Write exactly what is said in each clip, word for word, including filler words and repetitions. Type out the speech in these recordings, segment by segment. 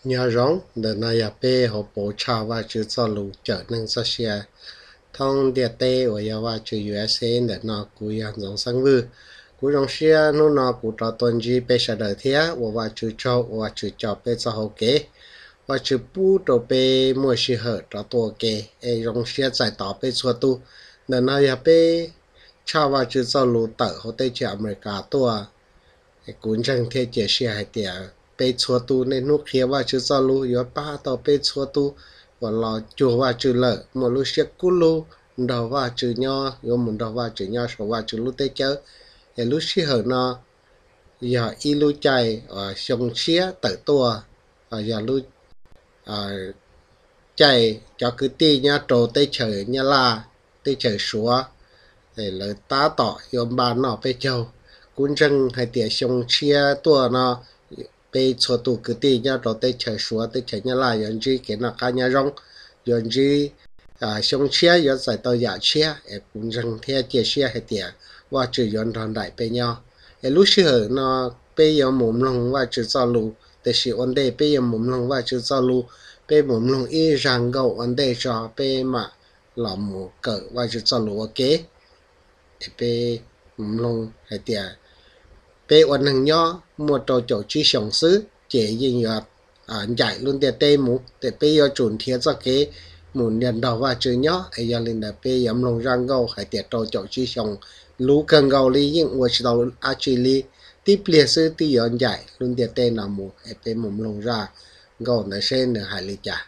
nhớ rong để nay à pe họ bố cha và chữ cho lù trở nên sao xe thông địa tê ở nhà và chữ u ét a để nó cú yang giống sang vư cú rong xe nó nó cú trò tuần gì pe sẽ đợi thế và chữ cho và chữ cho pe cho hậu kế và chữ pu đồ pe mua sĩ hở trò tua kế ai rong xe giải tỏ pe xua tu để nay à pe cha và chữ cho lù tở họ tây chợ America tua cuốn chẳng thế chế xe hay tiệt pe chua tu nên nút kia và chữ cho lu yếu ba tàu pe chua tu và lò chùa và chữ lợ một lu xe cú lu đầu và chữ nho yếu một đầu và chữ nho số và chữ lu tê chớ để lu xe hở nó giờ y lu chạy ở sông xe tự tua ở giờ lu chạy cho cứ ti nha trổ tê chở nha la tê chở súa để lời ta tỏ yếu ba nó pe châu cuốn răng hay tiệt sông xe tua nó bây cho tụ cứ tí nhau rồi tới chờ xuống tới chờ nhau lại yon gì cái nào cá nhau rong yon gì à sông xe yon giải tàu giả xe em cũng rằng theo chia xe hay tiệt và chữ yon đòn đại bên nhau em lúc xưa nó bây giờ mồm lòng và chữ giao lưu để sử vấn đề bây giờ mồm lòng và chữ giao lưu bây mồm lòng y rằng gạo vấn đề cho bây mà làm một cỡ và chữ giao lưu ok bây mồm lòng hay tiệt pe ổn hàng nho một trò chỗ chi sống xứ chế gì nhở à giải luôn tiền tê mù để pe giờ chuẩn thiết cho cái muốn nhận đầu và chữ nhó ấy giờ lên là pe yếm lồng răng gâu hay tiệt trò chỗ chi sống lú cần gâu li những vật đầu actually tiếp liệt sư tí giờ giải luôn tiền tê nào mù hay pe mồm lồng ra gâu nó sen được hai lý trả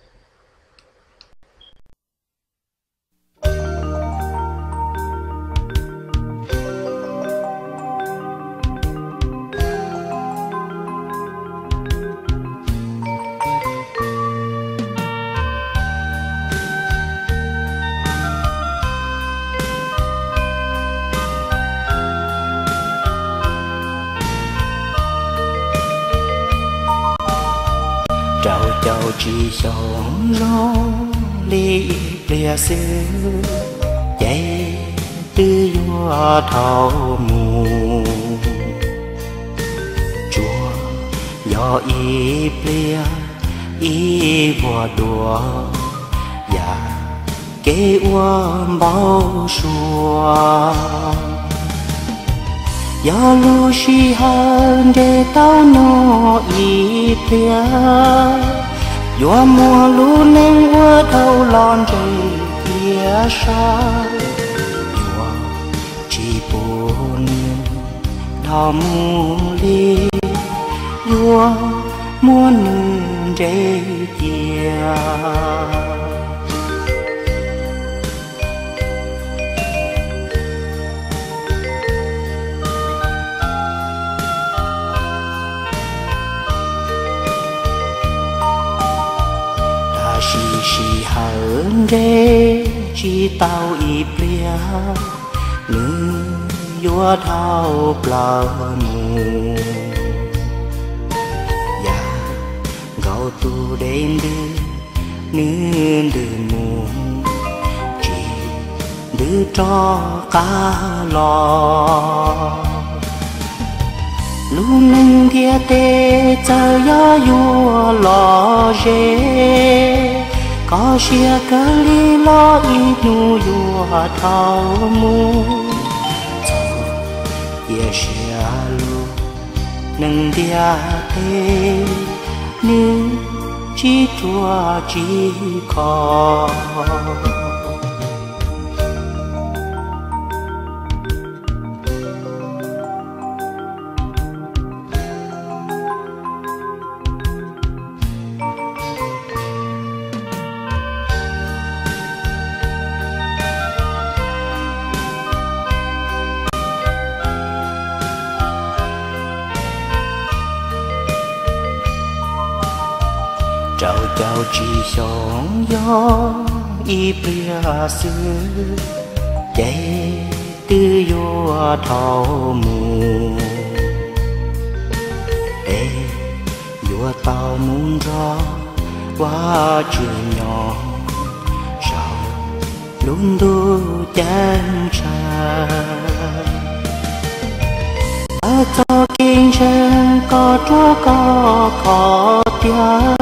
trao trao chỉ sống gió ly lìa xứ chạy tư gió thao mù chùa gió y lìa y bùa đùa và kế uông bao xua gió lu xì hơn để tao nó y tia gió mùa lu nên qua thâu lon trời kia xa gió chỉ buồn đau mù li gió muốn để kia chỉ chỉ hơn để chỉ tao y bia nữ vua thao bờ mù ya gạo tu đến đưa nữ đưa mù chỉ đưa cho cá lò lu nâng thia tê chờ gió vua lò rê có xia cơ li lo y nu vua thao mu ye xia lu nâng thia tê nữ chỉ chua chỉ khó trao trao chỉ sống gió y bia xứ chạy tư vua thao mù ê vua tao muốn ra qua chuyện nhỏ sao luôn tu chân cha ở cho kinh chân có chúa có khó tia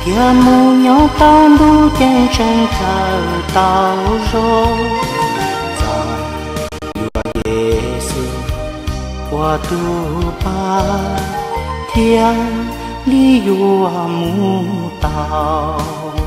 kia mu nhỏ tao đu chân chân thờ tao rồi dài yêu Giêsu qua tu ba thiên lý yêu mu tao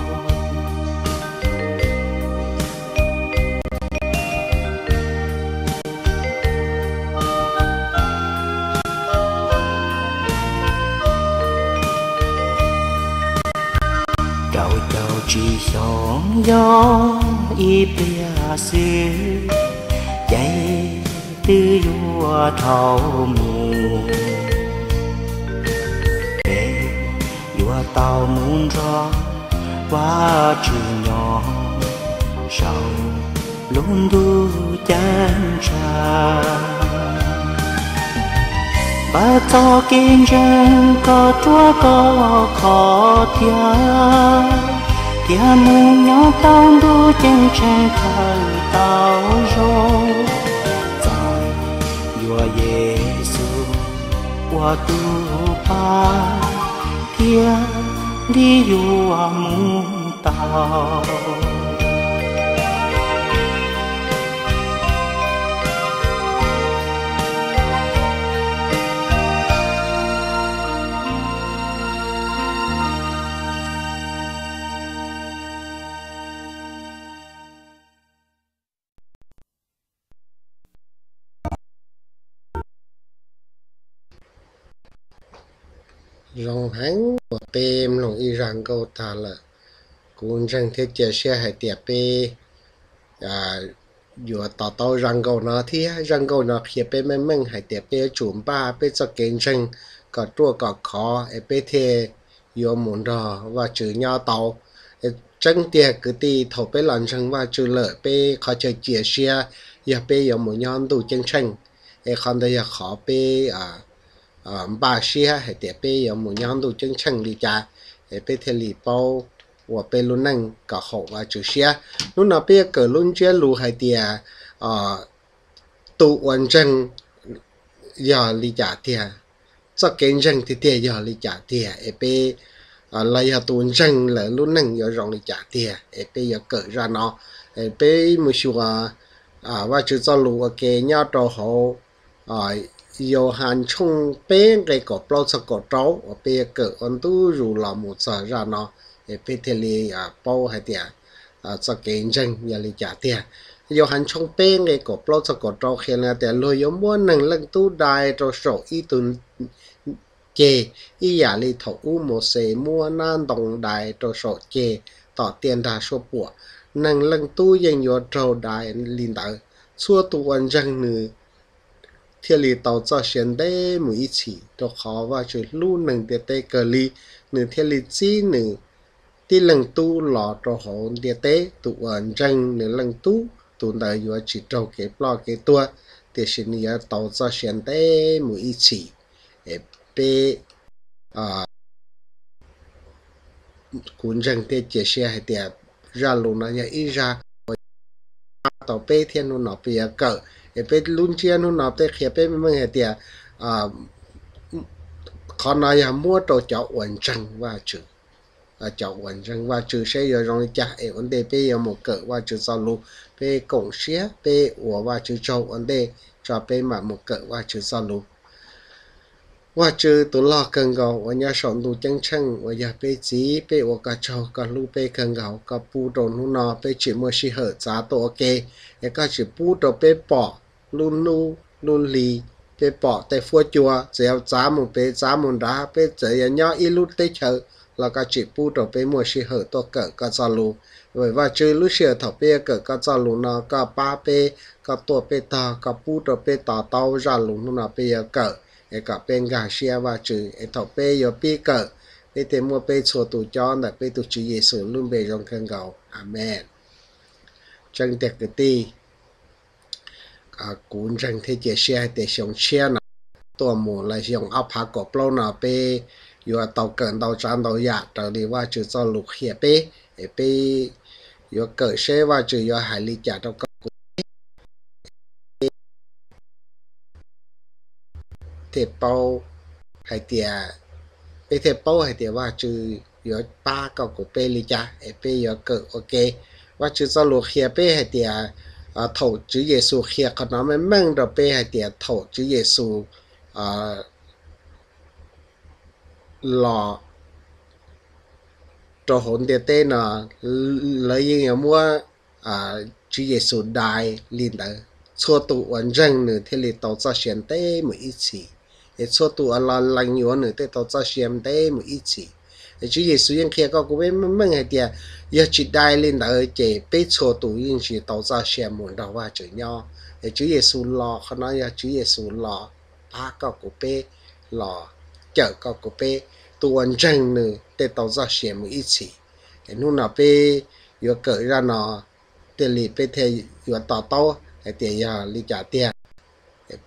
chỉ sống gió y bia xứ chạy từ vua thâu mù để vua tàu muốn rõ qua chữ nhỏ sau luôn đu chân trà ba cho kinh dân có tua có khó thiên kia mu nhỏ tao đu chân chân thờ tao rồi dài vua Giêsu qua tu ba kia đi vua mu tao rong hắn của pem lòng y rằng câu ta là cũng rằng thế chia sẻ hay tiệp pe à vừa tao tao rằng câu nó thì rằng câu nó khi pe mình mình hay tiệp pe chủng ba pe cho kiến rằng có tua có khó pe thế vừa muốn đó và chữ nhau tao chân tiệp cứ ti thầu pe lần rằng và chữ lợi pe khó chơi chia sẻ giờ pe vừa muốn nhau đủ chân chân không đây là khó pe à ba xia hay tiệp pe有冇样都真正理解，诶，被贴里包我被路能搞好啊，就是路那边个路街路还点啊，都完整要理解的，这跟人的点要理解的，诶被啊来要都真了路能要容理解的，诶被要个热闹，诶被没说啊，ว่าจะจะรู้ว่าเกย่าตัวเขาอ่าyêu hành chung bên cái cột bao giờ cột trâu ở bên cái anh tu rủ là một giờ ra nó để bên thế li à bao hay tiền à cho cái dân nhà li trả tiền yêu hành chung bên cái cột bao giờ cột trâu khi là tiền lôi giống muốn năng lần tu đại cho sổ y tuần chê y giả li thổ u một xe mua nan đồng đại cho sổ chê tỏ tiền đa số của năng lần tu dân yêu trâu đại linh đạo xua tu anh dân nữ thiên lý tàu cho xuyên đế mỗi ý chỉ cho khó và chữ lưu nâng địa tế cờ lý nữ thiên lý chi nữ tí lần tu lọ cho hồn địa tế tụ ẩn răng nữ lần tu tụ đời vừa chỉ trâu kế lo kế tua thì xin nhớ tàu cho xuyên đế mỗi ý chỉ để bê à cuốn răng tế chia sẻ hay tiệp ra lù nó nhớ ý ra tàu bê thiên nó nó bìa cỡไปลุ้นเชียนนู่นน่ะไปเขียไปไม่เห็นเดียอ่าขอนายมัวตัวเจ้าอ้วนจังว่าจือเจ้าอ้วนจังว่าจือใช้ยาลงจ่าเอวันเดไปยังหมดเกิดว่าจือสรุปไปกงเสียไปหัวว่าจือเจ้าวันเดจะไปมาหมดเกิดว่าจือสรุปว่าจือตัวลอกเกินเก่าวันยาสอนดูจังช่างวันยาไปจีไปหัวกระเจ้าก็ลูไปเกินเก่าก็ปูโดนนู่นน่ะไปจีมัวชิเหอจ้าตัวเกยแล้วก็จีปูตัวไปปอluôn nu luôn lì pe bỏ tay phua chùa dẻo giá một pe giá một đá pe dễ nhỏ ít lúc tết chờ là cả chỉ pu đầu pe mua xí hở to cỡ cả gia lu vậy và chơi lúc xưa thọ pe cỡ cả gia lu nó cả ba pe cả tua pe ta cả pu đầu pe ta tao ra lu nó là pe cỡ cái cả bên gà xia và chơi cái thọ pe yo pe cỡ pe te mua pe chùa tụ cho là pe tụ chỉ Giêsu luôn về trong khen gạo amen chân tiệc cái ti à cuốn rằng thế chia sẻ để sống chia nàoตัวหมูเลยยงเอาผักกบเราหน่อไปอยู่เตาเกินเตาจานเตาหยาดเตาดีว่าจะจะลุกเหี่ยไปไปอยู่เกิดเชื่อว่าจะอยู่หายลิจ่าเตาก็เทปเป้าหายเตียไปเทปเป้าหายเตียว่าจะ有八个古贝里家，诶贝有个 OK， ว่าชื่อสรุปเฮียเป้ให้เตียอ่าถูกจื้อเยซูเฮียขนมเมืองดอกเป้ให้เตียถูกจื้อเยซูอ่าหล่อตัวหนเตียเต้เนาะเลยยังมัวอ่าจื้อเยซูได้ลินเดอชั่วตัววันจังหนึ่งที่ลิตตัวจะเชียนเต้มืออีชีเอชั่วตัวอะไรลังอยู่หนึ่งที่ตัวจะเชียนเต้มืออีชีChúa Giêsuยังเขียก็กูไม่ไม่ไงเดียยาจิตได้ลินเออเจไปชัวตัวยิ่งสิตัวจะเสียมุนเราว่าจุย่อChúa Giêsuรอเขาnói Chúa Giêsuรอป้าก็กูไปรอเจอก็กูไปตัวจังหนึ่งแต่ตัวจะเสียมืออีสินู่นน่ะไปอยู่เกิดra nóเตลีไปเทอยู่ต่อโตไอเตียยาลิจ่าเตียไป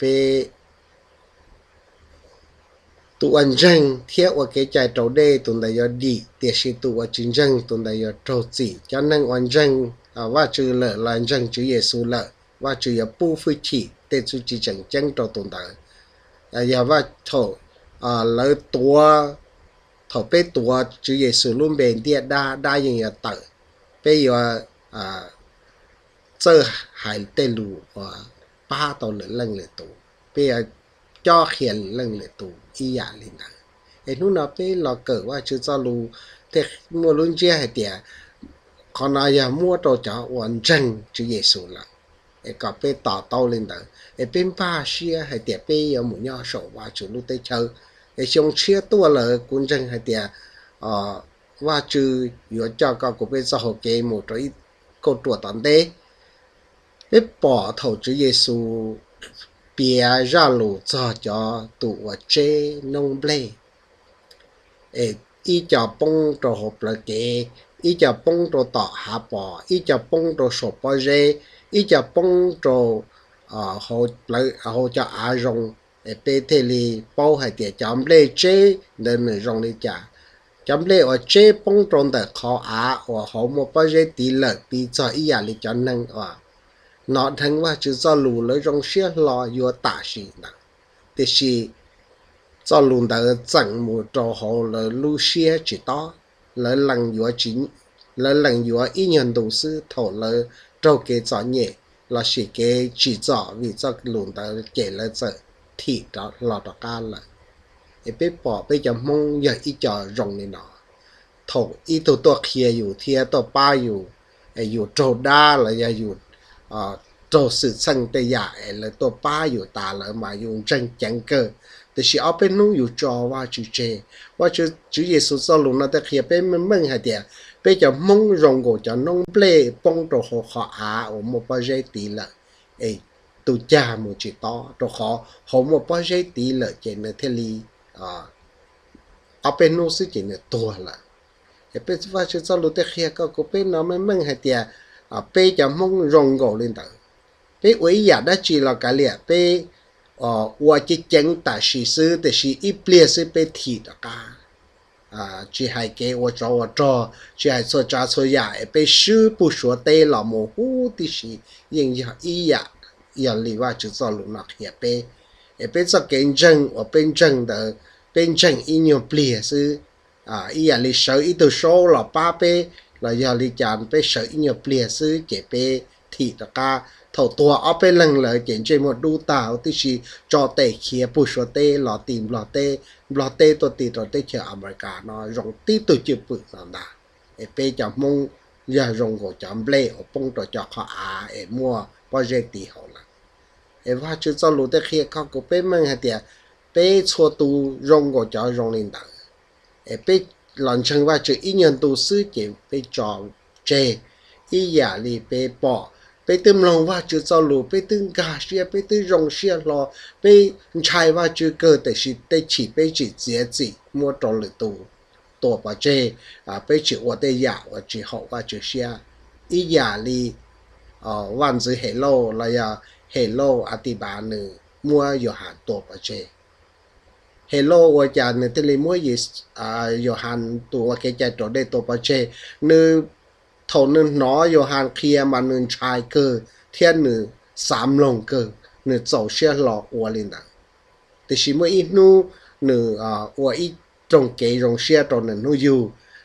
ตัวจังเทียบว่าเกใจตัวเดตัวใดยอดีเตียชิตัวจริงจังตัวใดยอตัวจีจะนั่งวันจังว่าจือเลยหลังจังจือเยซูเลยว่าจือยาปูฟื้นชีเตจูจีจังจังตัวตัวใดอย่าว่าโถอ่าแล้วตัวโถไปตัวจือเยซูลุ่มเบนเดียได้ได้ยังยาเตอไปยาอ่าเจอหายเตลูว่าป้าตัวเหลือเรื่องเหลือตัวไปจ่อเขียนเรื่องเหลือตัวอีหยาลินะไอ้นู่นน่ะไปเราเกิดว่าชื่อจะรู้แต่มัวลุ้นเจ้าให้เดียขณะยามัวตัวจะวันจังชื่อเยซูละไอ้ก็ไปต่อเต้าลินะไอ้เป็นป้าเชียให้เดียไปยาหมุนยาโสว่าชื่อรู้ได้เจอไอ้ชงเชียตัวเลยกุญจังให้เดียอ่าว่าชื่ออยู่เจ้าก็กูไปจะหกเกมตัวอีก็ตัวตอนเด้ไปป่อเท่าชื่อเยซู别让路做着度我这弄不嘞，诶，一脚蹦着好不给，一脚蹦着打下巴，一脚蹦着手把热，一脚蹦着啊好来好叫阿荣，诶，被这里包还点讲不嘞这能能容的家，讲不嘞我这蹦着的靠阿我好么把热地了，比在一样的叫能啊。nó thànhว่าจะจะรู้เลยรงเสียรออยู่ตาสีนะแต่สิจะรู้แต่จังมูจอเขาเลยรู้เสียจิตต่อเลยหลังอยู่จริงเลยหลังอยู่อีกอย่างดูสิถอดเลยเจ้าเกจเนี่ยเราสิเกจิตจ่อวิจะรู้แต่เกเลยจะที่จะรอต่อการเลยไอ้ไปปอไปจะมองอย่าอีจอรงนี่เนาะถอดอีตัวตัวเคียอยู่เทียตัวป้าอยู่ไอ้อยู่โจด้าเลยอย่าอยู่อ่าตัวสื่อสั่งแต่ใหญ่เลยตัวป้าอยู่ตาเลยมาอยู่จังจังเกอแต่สิเอาเป็นนู้อยู่จอว่าจุเจว่าจุจุเยซูสรุปนะแต่เขียเป็นมันมึงหาเดียไปจะมงรงกูจะน้องเปล่ปงตัวขอขออาโอโมปาเจตีละเอตัวจ้ามูจิตอตัวขอโฮโมปาเจตีละเจเนเทลีอ่าเอาเป็นนู้สิเจเนตัวละเอเป็นว่าจุสรุปแต่เขียก็กูเป็นน้องมันมึงหาเดียอ่าไปจะมงรงกูเลยต่อไปวิญญาณได้จีเรากันเลยไปอ๋อว่าจะจังแต่สิซื้อแต่สิอีเปลี่ยนซื้อไปทีตะกาอ่าจีให้เกว่าจอว่าจอจีให้โซจ้าโซยาไปซื้อผู้ชัวเตะหล่อโมหูที่สิยังอยากอีอยากอยากเรียกว่าจะจะลุนักเหียไปไปจะเก่งจังว่าเป็นจังเด้อเป็นจังอีเนียเปลี่ยนซื้ออ่าอีอยากเรียกเสืออีตัวโซ่หล่อป้าไปเราอยากเรียกจานไปเสืออีเนียเปลี่ยนซื้อเก็บไปทีตะกาถอดตัวเอาไปลังเลยเก่งใจหมดดูตาที่ชีจอเตะเขียผู้ชัวเตะหล่อตีมหล่อเตะหล่อเตะตัวตีตัวเตะเชียอเมริกาเนาะรองตีตัวจีบปืนนั่นนะเอเปจะมงอย่ารองก็จะเบลอปงตัวจะขาอาเอมัวพอเจตีเขาละเอว่าจะจะรู้แต่เขียเขาก็เป็นมันเหตียเปชัวตูรองก็จะรองลินดังเอเปหลังจากว่าจะอีนันตูซื้อเก็บไปจอเจอีอยาลีไปปอไปตึมลงว่าจะจะรู้ไปตึงกาเชียไปตึงรงเชียรอไปใช้ว่าจะเกิดแต่สิได้ฉีไปจีเจียจีมัวตรหรือตัวตัวปัจเจอ่าไปจีว่าได้ยาว่าจีหอกว่าจะเชียอียาลีอ่าวันจะเฮโลแล้วยาเฮโลอธิบายหนึ่งมัวอยู่หันตัวปัจเจเฮโลว่าจะในทะเลมัวยิสอ่าอยู่หันตัวเกจตัวได้ตัวปัจเจหนึ่งถนนน้อยอยู่หันเคลียมันหนึ่งชายเกิดเทียนหนึ่งสามลงเกิดหนึ่งเจ้าเชี่ยหล่อวัวลินดังแต่ชิมว่าอีนู้หนึ่งอ่าวัวอีตรงเกยรงเชี่ยตรงนั้นนู้อยู่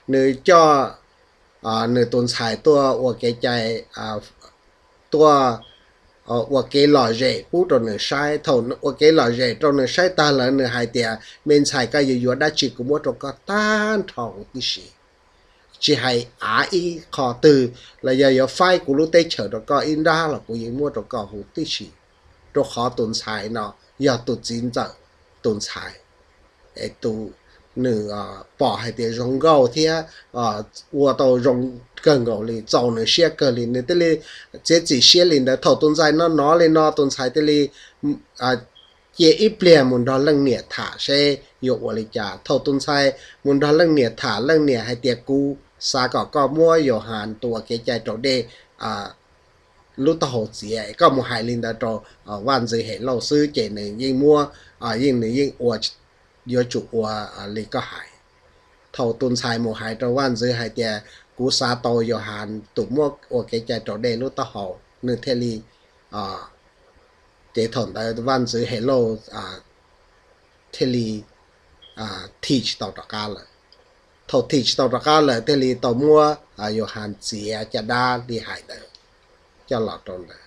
nơi cho à nơi tồn tại tua của cái chạy à tua của cái lò rễ bút rồi nơi sai thầu của cái lò rễ rồi nơi sai ta là nơi hai tiệt bên sai cái gì đó đã chỉ có một cái tan thòng tí xí chỉ hay á ý khó từ là giờ giờ phai của lúc tây chờ đó có in ra là của những mua đó có hữu tí xí rồi khó tồn tại nó giờ tụt chín giờ tồn tại để tụ nửa bỏ hay để rong gạo thì à我都 rong 更高哩找那些个哩那这里这几些哩的头顿在那哪里那顿在这里啊也一边门到冷热塔是有我哩家头顿在门到冷热塔冷热还点估啥个个摸有限ตัวเกใจตัวเดอ่ารู้ตัวหัวเสียก็มัวหายลินแต่ตัวอ่าวันจะเห็นเราซื้อเจนึงยิ่งมัวอ่ายิ่งหนึ่งยิ่งอวดเยอะจุอวอ่าลิก็หายเท่าตุนชายมัวหายตัววันจะหายแต่กูซาโตโยหันตุมัวอวดเกใจตัวเดรู้ตัวหัวหนึ่งเทลีอ่าเจถอนแต่วันจะเห็นเราอ่าเทลีอ่าทีชต่อต่อการเลยthầu thịt tàu ra cá lợi thế li tàu mua à yêu hàn chia cho đa đi hải đời cho lọt trong đời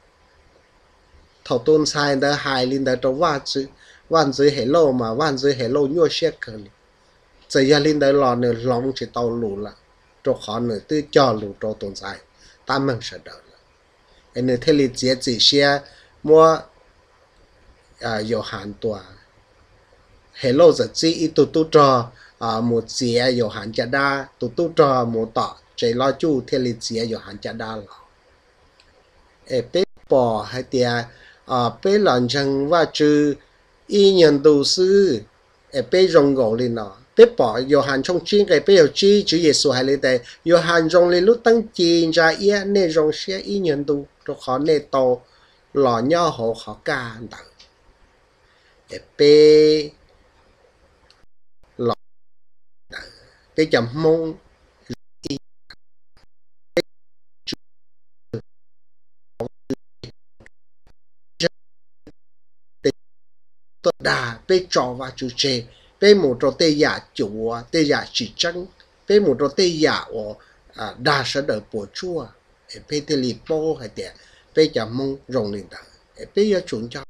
thầu tôn sai đời hải linh đời trong vạn chữ vạn chữ hệ lô mà vạn chữ hệ lô nhua xét cơ li giờ gia linh đời lọt nửa lòng chỉ tàu lù là cho khó nửa tư cho lù cho tôn sai ta mừng sợ đời là nửa thế li chia chỉ xe mua à yêu hàn tòa hệ lô giờ chỉ ít tụ tụ trò à một chia有hạn价大，都都着冇到，这老就天里chia有限价大了。诶，被bỏ hay tiệt à被làm chân và chữ y nhân đầu sư,诶被rong gạo lên nó,被bỏ有hạn trong chiến cái被有chi chữ Giêsu hay lên đây,有hạn rong lên lúc tăng chiến ra ý nên rong xe y nhân đầu, rồi khó nên tàu lò nhau họ khó cả đặng.诶被cái chấm mông tốt đà bê trò và chủ chế bê một trò tê giả chủ tê giả chỉ trăng bê một trò tê giả ở đà sẽ đợi bộ chua bê tê lì bô hay tệ bê chấm mông rồng lên đà bê giờ chuẩn cho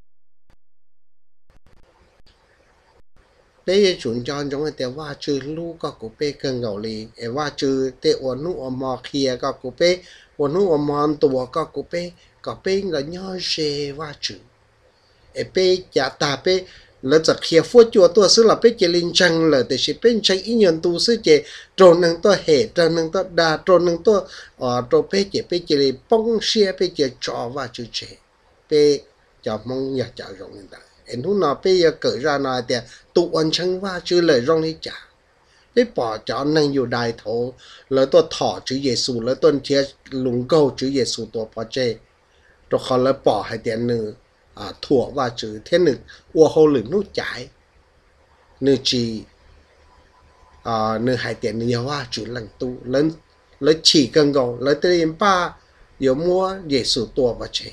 bây giờ chúng cho chúng taว่าชื่อลูกก็กูเป้เกินเกาหลีเอว่าชื่อเตอวนุอมอเคียก็กูเป้วนุอมอนตัวก็กูเป้ก็เป้ก็ย่อเชว่าชื่อเอเป้จะตาเป้แล้วจะเคียฟัวจัวตัวซื้อละเป้เจลินจังเลยแต่สิเป็นใช้อีหยันตูซื้อเจโจนึงตัวเหตุโจนึงตัวดาโจนึงตัวอ๋อโจเป้เจเป้เจลิป้องเชียเป้เจจ่อว่าชื่อเจเป้จะมองอยากจะร้องได้ em lúc nào bây giờ cởi ra nói thì tụ ân chân va chứ lời rong đi trả bây bỏ cho năng nhiều đại thổ lời tôi thọ chữ Giêsu lời tôi chia lùng câu chữ Giêsu tôi bỏ chê rồi họ lời bỏ hay tiền nữ à thua và chữ thế nữ ua hô lửng nút trái nữ chỉ à nữ hay tiền nữ nhiều va chữ lần tu lớn lấy chỉ cần cầu lấy tiền ba yếu mua Giêsu tôi bỏ chê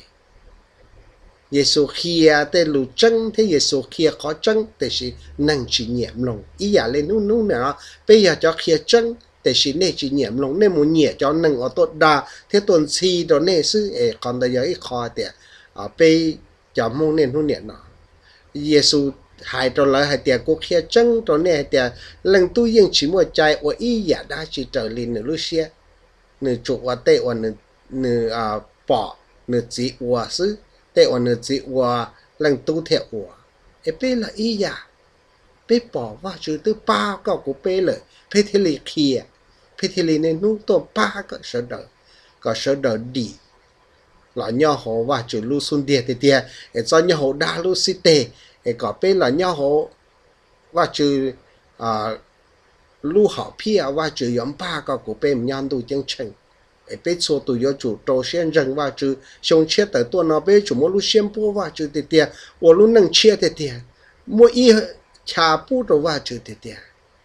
Giêsu kia tên lù chân thế Giêsu kia khó chân để chỉ năng chỉ nhiệm lòng ý giả lên nút nút nữa bây giờ cho kia chân để chỉ nên chỉ nhiệm lòng nên muốn nhẹ cho năng ở tốt đa thế tuần si đó nên sư ấy còn bây giờ ít khó thì ở bây giờ mong nên nút nhẹ nó Giêsu hai trò lại hai tiệt cô kia chân trò nên hai tiệt lần tu yên chỉ một trái ở ý giả đã chỉ trở lên nửa lúc xe nửa chục ở tây ở nửa nửa à bỏ nửa chỉ ở sưแต่วันนี้จีว่าหลังตู้เทียว่าเอเป้ละอีอย่าเป้บอกว่าชื่อตัวป้าก็กูเป้เลยเป้ที่ลีเคียเป้ที่ลีในนู้นตัวป้าก็เสด็จก็เสด็จดีหล่อย่อหัวว่าชื่อลูซุนเดียเตียเอจอนย่อหัวดาลูซิเตเอก็เป้หล่อย่อหัวว่าชื่ออ่าลูกหอบพี่ว่าชื่อยอมป้าก็กูเป้มยันดูจังเชิงbây giờ tụi yo chủ trâu xem rằng và chữ xong chia tới tuần nào bây chủ mỗi lúc xem bố và chữ tiệt tiệt, ở lúc nâng chia tiệt tiệt, mỗi ý chả bố rồi và chữ tiệt tiệt.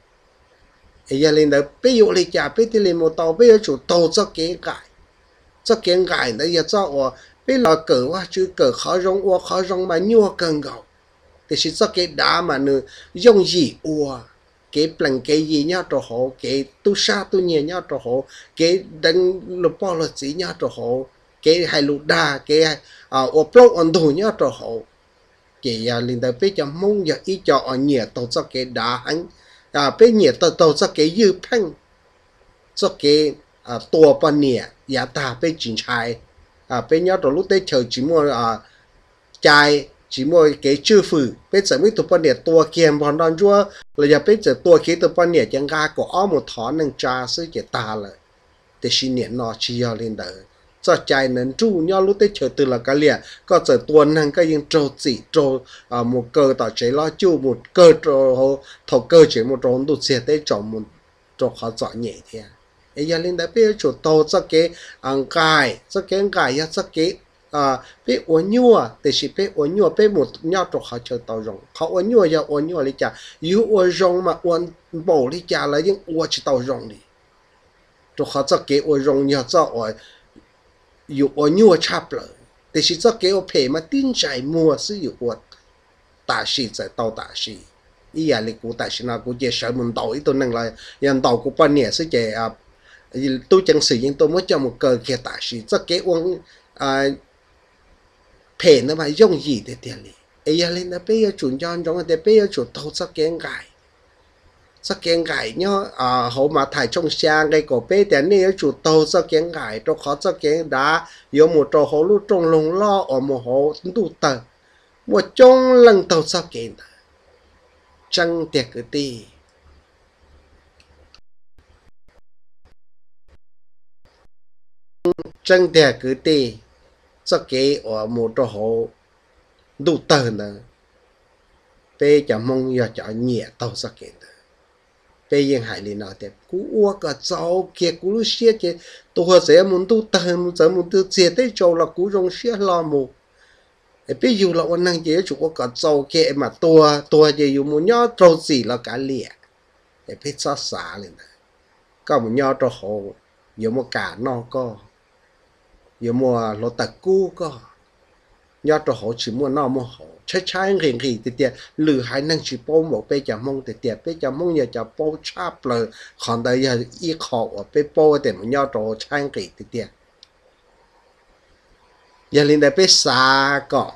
Giờ lên đó bây giờ lấy chả bây giờ lên một tàu bây giờ chủ tàu cho cái gái, cho cái gái đó giờ cho ở bây giờ cỡ và chữ cỡ khó rong và khó rong mà nhua cần gạo, thì chỉ cho cái đá mà nữa dùng gì ua, cái plan cái gì nhau cho họ cái tu sa tu nhẹ nhau cho họ cái đánh lục bao là gì nhau cho họ cái hai lục đa cái à ở pro on đồ nhau cho họ cái à linh đại bây giờ mong giờ ít cho ở nhẹ tàu cho cái đá hắn à bây nhẹ tàu tàu cho cái dư phăng cho cái à tua bao nhẹ giá ta bây chính trai à bây nhau rồi lúc đấy chờ chỉ mua à trai chỉ mua cái chữ phử bây giờ mới tụi bao nhẹ tua kiềm bọn đòn chúa là giờ bây giờ tua cái tụi bao nhẹ chẳng ga có ở một thọ nâng trà sư cái ta là để xin nhẹ nó chỉ cho linh đại cho trai nên chú nhau lúc đấy chờ từ là cái liền có giờ tuần hàng cái những trâu chỉ trâu à một cơ tạo chế lo chú một cơ trâu thầu cơ chế một trâu đột xe tới chọn một trâu khó chọn nhẹ thế ấy giờ lên đấy bây giờ chủ tàu cho cái ăn cài cho cái cài ya cho cái à bây uốn nhua để chỉ bây uốn nhua bây một nhau trâu khó chờ tàu rồng họ uốn nhua ya uốn nhua đi chả yếu uốn rồng mà uốn bổ đi chả là những uốn chỉ tàu rồng đi trâu khó cho cái uốn rồng ya cho uốnอยู่อันยัวชับเลยแต่สิจะเกี่ยวเพมาติ้งใจมัวซื้ออยู่อันตาชีใจเตาตาชีอีอย่างเลยกูแต่ฉันนะกูจะใช้มันเตาอีตัวนึงเลยยันเตากูปนเนี่ยซื้อเจ้าตัวจังสียังตัวมันจะมันเกิดแค่ตาชีจะเกี่ยวอ่าเพนั่นมาย่งยี่เดียวเลยไอ้ยังเลยนะเปี้ยจุนย้อนจงแต่เปี้ยจุดเตาจะเกี่ยงไก่sắc kiến gái nhá à họ mà thải trong sang cái cổ béแต่นี่จุดโตsắc kiến gái cho khó sắc kiến đá有một trò họ lúc trong lồng lo ở một họ tu tờ một trong lần tàu sắc kiến chẳng tiệt cái gì chẳng tiệt cái gì sắc kiến ở một trò họ tu tờ nữa bé chẳng mong giờ chọn nhẹ tàu sắc kiến bây giờ hải lý nào thì cú uo cả cháu kia cú lúc xưa kia tôi sẽ muốn tu tâm sẽ muốn tu chia tới châu là cú rong xưa lo mù bây giờ là anh năng chế chủ có cả cháu kia mà tua tua chỉ dùng một nhớ trâu gì là cả lìa để biết sao xả lên có một nhớ trâu hồ dùng một cả no có dùng một lỗ tạc cú có nhớ trâu hồ chỉ muốn no một hồ trái trái hình hình thì tiệt lừa hai năng chỉ bao một bây giờ mong thì tiệt bây giờ mong giờ cho bao chắp lời còn đây giờ y khó ở bây bao thì mình nhau trò trái hình thì tiệt giờ lên đây bây xa có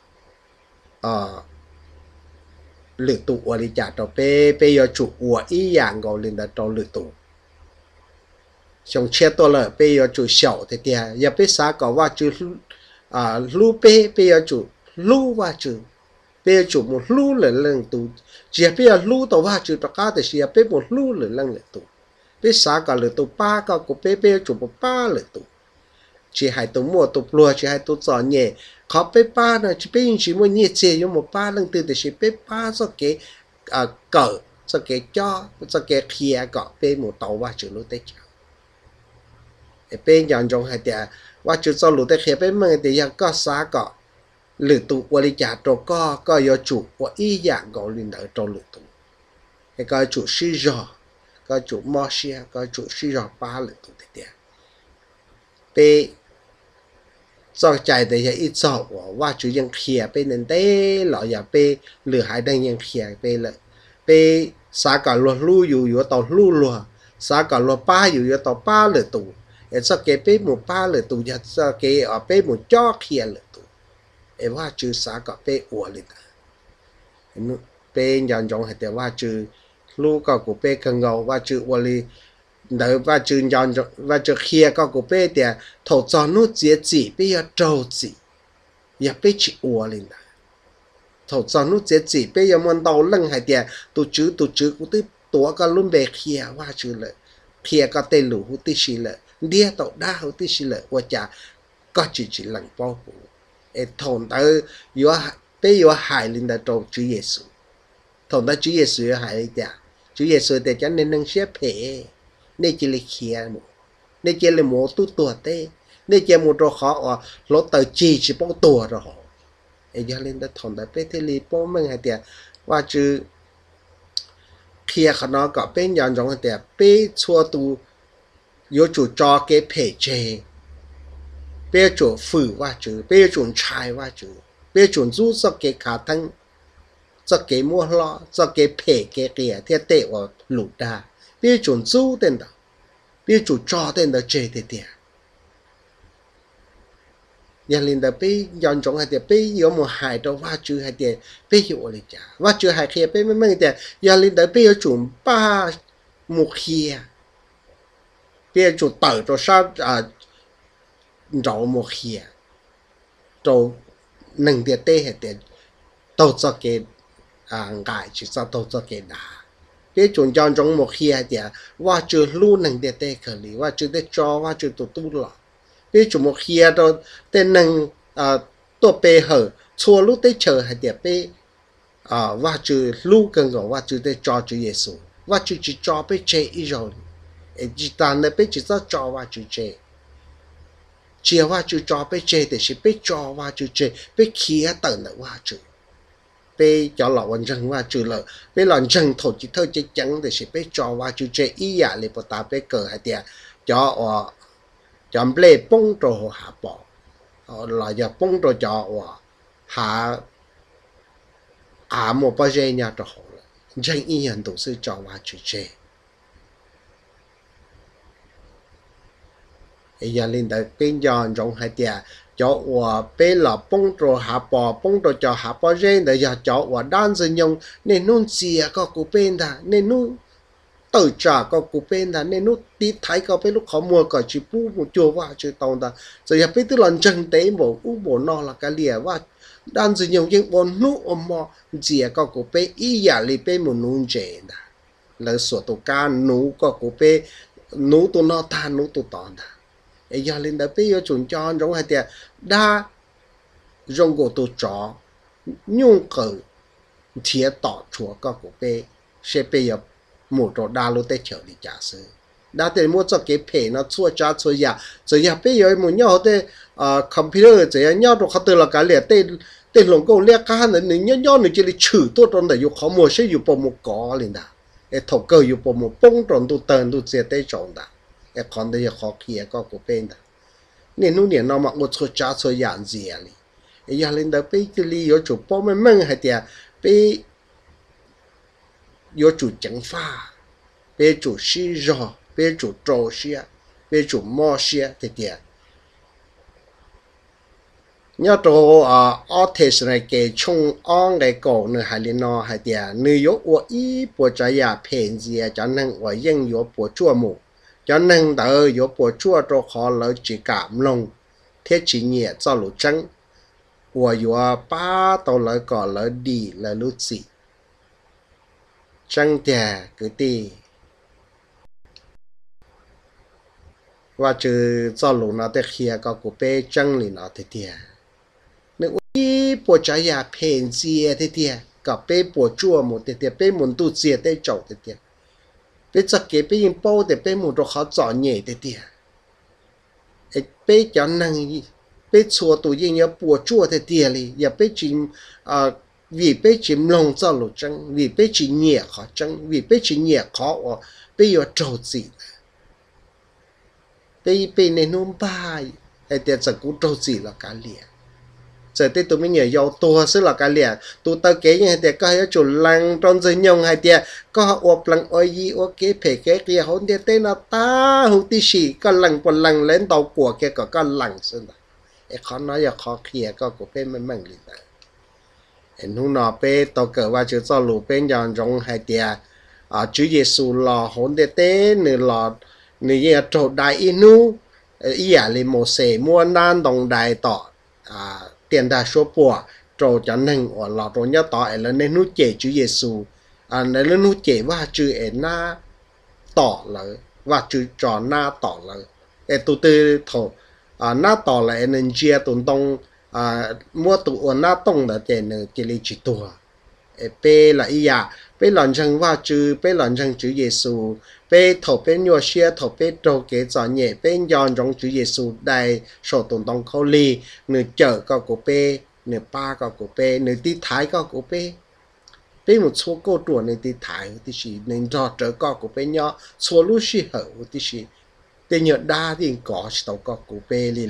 ờ lừa tụ ở đi trả trò bây bây giờ chủ ở ý dạng gọi lên đây trò lừa tụ xong chia tôi là bây giờ chủ sầu thì tiệt giờ bây xa cóว่าchủ à lu bây bây giờ chủ lu và chữ bây giờ một lu là lần tụ chỉ bây giờ lu tàu và chữ tất cả thì chỉ bây một lu là lần lệ tụ bây giờ cả lệ tụ ba cả của bây bây giờ một ba lệ tụ chỉ hai tụ mua tụ lúa chỉ hai tụ giò nhẹ khó bây ba này chỉ bây chỉ mua nhẹ chỉ dùng một ba lần từ thì chỉ bây ba số cái à cỡ số cái cho số cái kia cả bây một tàu và chữ lu tết bây giờ trong hai tiệt và chữ số lu tết kia bây mình thì giờ có sáu cả lựa tụ qua đi trả trò có có do chủ của ý dạng gọi lên ở trong lựa tụ cái có chủ sĩ rò có chủ mò xe có chủ sĩ rò ba lựa tụ thế đấy bé do chạy để cho ít sọ và chủ nhân khía bé nên đấy lọ giờ bé lựa hai đang nhân khía bé là bé xã cả lúa lúaอยู่อยู่tàu lúa lúa xã cả lúa baอยู่อยู่tàu ba lựa tụ để cho cái bé một ba lựa tụ cho cho cái ở bé một chó khía lựa emว่าจือสาก็เป้อวเลยนะเป้ยันจงให้แต่ว่าจือลูกก็กูเป้กังเงาว่าจืออวเลยเดี๋ยวว่าจือยันจงว่าจือเคลียก็กูเป้แต่ถอดจอนู้เจียจีเป้ยาโจจีอย่าเป้จีอวเลยนะถอดจอนู้เจียจีเป้ยามันเตาเล่งให้แต่ตัวจือตัวจือกูตีตัวก็ลุ่มเบเคลียว่าจือเลยเคลียก็เตลูหูติชิเลยเดียตอด้าหูติชิเลยว่าจะก็จีจีหลังป้อกูเอทนแต่ยัวเป้ยัวหายลินดาโตชื่อเยซูทนแต่ชื่อเยซูหายเลยจ้ะชื่อเยซูแต่ฉันในนังเชื่อเพในจิลิเคียหมูในจิลิหมูตู้ตัวเต้ในจิหมูตัวเขาอ๋อรถเตอร์จีชิปตัวเราเอ้ยลินดาทนแต่เป้เทลีโป้มึงไงเดียว่าชื่อเคียขนอกับเป็นยันจงเดียเป้ชัวตูยัวจู่จอเกเพเจbây giờ phửว่าจือbây giờ chuẩn traiว่าจือbây giờ chuẩn rút sắc cái khả thân cho cái mua lo cho cái phê cái kia thì tệ ở lũ đa biết chuẩn chú tên đó biết chủ cho tên đó chơi thế tiền nhà linh đó biết dọn trong hai tiền biết có một hai đâu va chữ hai tiền biết hiểuเลยจ้ะva chữ hai kia biết mấy mấy tiền nhà linh đó biết chuẩn ba một kia biết chủ tờ cho sao à rau một kia rồi nâng tiền tê hai tiền đâu cho cái à ngại chỉ sao đâu cho cái đá biết chuẩn dọn trong một kia hai tiền va chữ luôn nâng tiền tê khởi lý va chữ để cho va chữ tụ tu lọ biết chủ một kia đó tên nâng àตัวเปเหอชัวรู้ได้เจอให้เดียเปอ่าว่าจือรู้กันก่อนว่าจือได้จอจือเยซูว่าจือจะจอไปเจอีโรเอจิตานเนี่ยไปจือจะจอว่าจือเจเจียว่าจือจอไปเจแต่สิไปจอว่าจือเจไปเขียเตินว่าจือไปจอหล่อวันจังว่าจือเลยไปหล่อนจังถดจิตเธอจะจังแต่สิไปจอว่าจือเจอีอยากเลยปตาไปเกิดให้เดียจอว่าจอมเปล่ป้งโตหาปอlà giờ bông đồ cho và hạ à một bao giờ nhà đồ hồ dân ý nhận đủ sự cho và chủ chế giờ lên tới bên dọn trong hai tia cho và bên là bông đồ hạ bò bông đồ cho hạ bao giờ để giờ cho và đan dần nhung nên nôn xìa có cụ bên ta nên nôn tự trả có cụ bên ta nên nút đi thấy có bên lúc họ mua có chỉ bù một chùa và chỉ tông ta rồi giờ bên tức là chân tế bộ u bộ nó là cái lìa và đang sử dụng những bộ nút ôm mò chỉ có cụ bên ý giả li bên một nút chế ta là số tổ ca nút có cụ bên nút tụ nó ta nút tụ tòn ta ấy giờ lên đó bên giờ chuẩn cho giống hai tiệt đa dùng cổ tụ chó nhung cử thiệt tỏ chúa có cụ bên sẽ bây giờ một chỗ đa lô tê chờ đi trả sư đa tê mua cho cái phê nó chua cha chua ya rồi ya bây giờ một nhau tê computer rồi nhau đồ khác từ là cái liền tê tê lồng câu liệt cá nữa nữa nhau nhau nữa chỉ là chữ tôi trong đấy có mua sẽ dùng bộ một cỏ liền đã cái thầu cơ dùng bộ một bông trong tôi tần tôi sẽ tê trộn đã cái con đấy khó kia có của bên đã nên lúc này nó mặc một chua cha chua ya gì à li cái ya lên đó bây giờ li có chủ bộ mấy mấy hay tiệt bây有主讲法，别主洗热，别主朝些，别主冒些的点。nhớ đồ à artist này cái chung on cái cổ nữa hay là nó hay là nếu có ở ý bộ trái ya phèn gì cho nên ở yên có bộ chua mù cho nên đỡ có bộ chua cho họ lỡ chỉ cảm lòng thế chỉ nhẹ cho lũ trắng ở có ba tàu lỡ cỏ lỡ đi lỡ lũ gì trăng tè cứ tì và trừ cho lũ nó để khía có của bé trăng lì nó thế tè nếu ý bộ trái ya phèn gì thế tè có bé bộ chua một thế tè bé muốn tu gì thế chậu thế tè bé chắc cái bé yên bao để bé muốn cho họ chọn nhẹ thế tè bé cho năng bé chua tu yên nhớ bộ chua thế tè lì ya bé chỉ à vì bé chỉ lòng cho lũ trăng vì bé chỉ nhẹ khó trăng vì bé chỉ nhẹ khó ở bé có trâu gì bé bé nên nôm bài hay tiền sẽ cũng trâu gì là cả liền giờ tới tụi mình nhớ giàu tua sẽ là cả liền tụi tao kế như thế có hay chủ lăng trong giới nhung hay tiền có họ ốp lăng oi gì ốp kế phê kế kia hôn tiền tên là ta hôn tí xì có lăng còn lăng lên tàu của kia có có lăng xưa này khó nói là khó kia có của bé mình mình liền hiện hôm nọ bé tao cỡ qua chữ cho lũ bên dọn trong hai tia à chữ Giêsu lò hôn để té nửa lò nửa giờ trâu đại inu ý à lên một xe mua nan đồng đại tỏ à tiền đa số bùa trâu cho nên ở lò trâu nhớ tỏ là nên nút chế chữ Giêsu à nên nút chế và chữ ấy na tỏ là và chữ trò na tỏ là cái tụ tư thổ à na tỏ là nên chia tụi đông à mua tụ ở na tông là tiền nữa chỉ lấy chỉ tua bé là ý à bé lần chân và chữ bé lần chân chữ Giêsu bé thầu bé nhua xe thầu bé trâu kế giỏi nhẹ bé nhon trong chữ Giêsu đại số tụi đông khâu li nửa chở có của bé nửa ba có của bé nửa tí thái có của bé bé một số cô tuổi nửa tí thái thì chỉ nên rõ trở có của bé nhỏ số lúc xí hở thì chỉ tên nhựa đa thì có tàu có của bé li lợi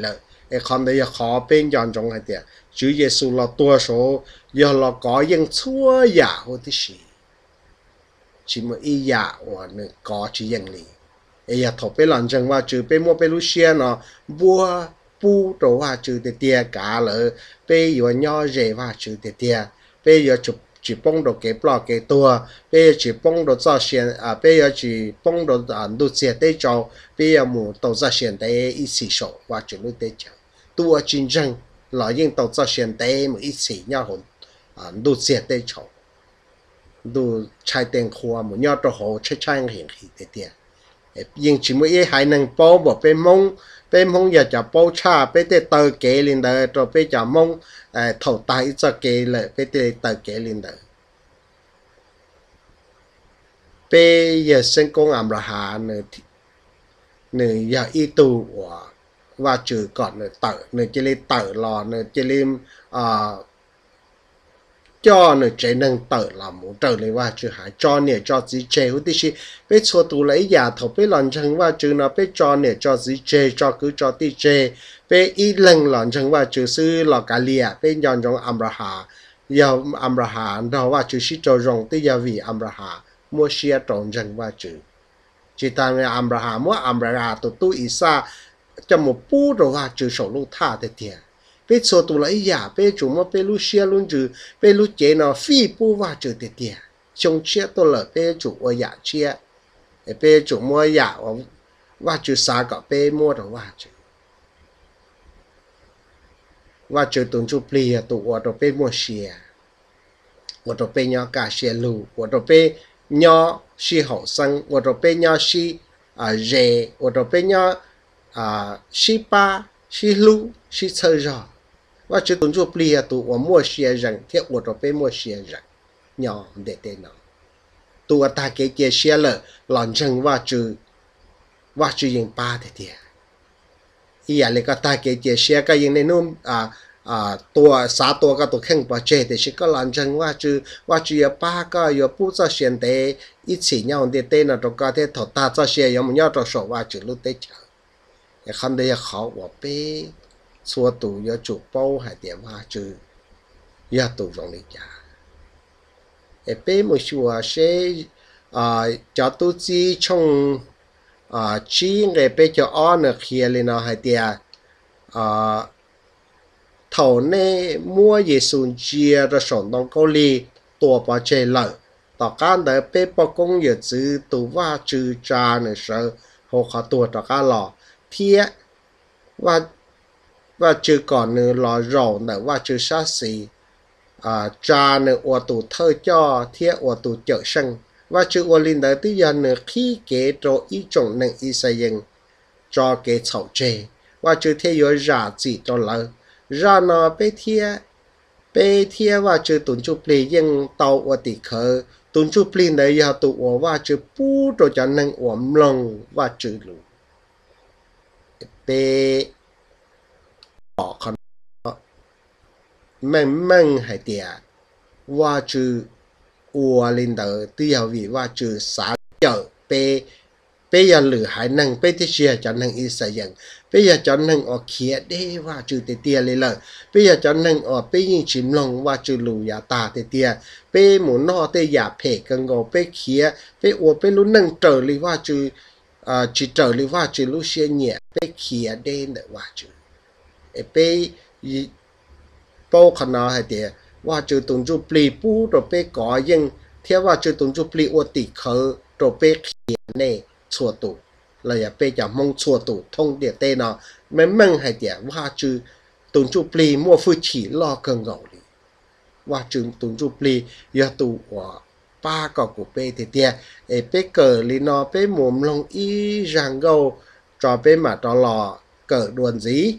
ไอ้คนเดียวขอเป็นยอนจงไอ้เดียชื่อเยซูเราตัวโสยอเราก็ยังชั่วยาหัวที่สีchỉ một ý giả và nó có chỉอย่างนี้ไอ้ยาถกไปหลังจังว่าจือไปมัวไปรู้เชียเนาะบัวปูตัวว่าจือเตี้ยกาเลยไปอยู่ย่อเจว่าจือเตี้ยไปอยู่จุchỉ bông đồ cái bò cái tua bây giờ chỉ bông đồ cho tiền à bây giờ chỉ bông đồ à đồ tiền để cho bây giờ muốn đầu ra tiền để ít xí số và chỉ lúc để cho tua chính tranh là những đầu ra tiền để một ít xí nhau hồn à đồ tiền để cho đồ trái tiền khoa một nhau đồ hồ trái trái hiện hiện để tiền nhưng chỉ một ít hai năng bao bỏ bên mông bên mông giờ cho bao cha bên để tờ kế lên đời rồi bên cho mông thầu tay cho kế lại bên để tờ kế lên đời bây giờ sinh công làm là hà nữa nữa giờ y tu và và trừ còn nữa tờ nữa chỉ lên tờ lò nữa chỉ lên à cho nữa chế năng tờ làm một tờ này và trừ hải cho nè cho gì chế hút đi xí bây cho tụ lấy giả thầu bây lần chẳng và trừ nó bây cho nè cho gì chế cho cứ cho đi chế bây ít lần lần chẳng và trừ sư lò cả lìa bây nhọn trong Amraha giờ Amraha đó và trừ sĩ cho rong tới giờ vì Amraha mua xe trộn chẳng và trừ chỉ ta nghe Amraha mua Amraha tụ tụ ý xa cho một bút rồi và trừ sổ lưu tha để tiền bây giờ tụ lấy giả bây chúng mà bây lúc xe luôn trừ bây lúc chế nó phi bút và trừ để tiền trong chia tôi là bây chủ ở giả chia bây chủ mua giả và trừ xa cả bây mua rồi và trừ và trừ tuần chụp lìa tụ ở đó bây mua xe ở đó bây nhau cả xe lù ở đó bây nhau xe hậu sinh ở đó bây nhau xe à rẻ ở đó bây nhau à xe ba xe lù xe chơi rõ và trừ tuần chụp lìa tụ ở mua xe rằng thiết ở đó bây mua xe rằng nhỏ để tên nó tụ ở ta cái kia xe lợ lòn chân và trừ và trừ những ba thế thì ý là cái ta cái kia xe cái những này nó à à tua sáu tua cái tua khen bỏ chơi thì sẽ có lòn chân và trừ và trừ ba cái có bút cho xe để ít chỉ nhau để tên nó trong cái thế thọ ta cho xe có một nhau trong sổ và trừ lúc tết chờ cái không đây khó và bé xua tụ có chủ bao hay điểm và trừ giờ tụ vòng này trả để bé một số sẽ à cho tôi chỉ trong à chỉ người bé cho on ở kia lên nó hay tiệt à thầu này mua Giêsu chia ra sổn đông câu li tua bao chơi lợ tao can để bé bao công giờ chữ tụ và chữ cha nữa sợ hồ khó tua tao can lò thiệt và và chữ còn nữa lò rầu nữa và chữ sát xì à cha nữa ở tụ thơ cho thiệt ở tụ chợ sân và chữ ở linh đời tới giờ nữa khi kế cho ý trọng năng ý xây dựng cho cái chậu chè và chữ thế giới giả chỉ cho lỡ ra nó bé thiệt bé thiệt và chữ tuần chụp lì nhưng tàu ở tỷ khờ tuần chụp lì này giờ tụ ở và chữ pu cho cho năng ổm lòng và chữ lù bé bỏ con mình mình hay tiệt và chữ ở linh đời tới giờ vì và chữ xã chợ bé bây giờ lửa hải năng bây giờ chia cho năng ý xây dựng bây giờ cho năng ở kia để và trừ tiền tiền lấy lợi bây giờ cho năng ở bây giờ chìm lòng và trừ lù giả tà tiền tiền bây muốn nó tới giả phê cần ngồi bây kia bây ở bây lúc năng trở lấy và trừ à chỉ trở lấy và trừ lúc xe nhẹ bây kia để để và trừ bây bao khả năng hay tiền và trừ tuần chu pli pu rồi bây có nhưng theo và trừ tuần chu pli ở tỷ khờ rồi bây kia này chua tụ là ya bây giờ mong chua tụ thông địa tê nó mấy măng hay địa và chữ tuần chu pli mua phu chỉ lo cần gạo đi và chữ tuần chu pli ya tụ của ba cái của bê thì địa ấy bê cờ li nó bê mồm lòng y ràng gạo cho bê mà cho lò cờ đuồn gì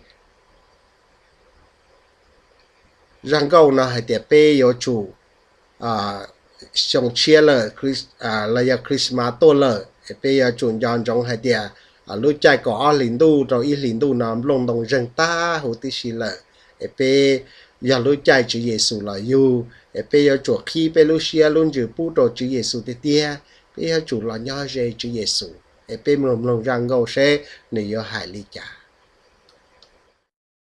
ràng gạo nó hay địa bê yo chủ à xong chia là à là ya Christmas to lợ bây giờ chuẩn chọn trong hai địa à lúc chạy có lính đu rồi ít lính đu nằm lồng đồng rừng ta hồ tí xí lợ bây giờ lúc chạy chữ Giêsu là yêu bây giờ chuột khi bây lúc xia luôn chữ bút rồi chữ Giêsu tí tia bây giờ chủ là nhau dây chữ Giêsu bây lồng lồng răng gầu xe nếu hải lý trả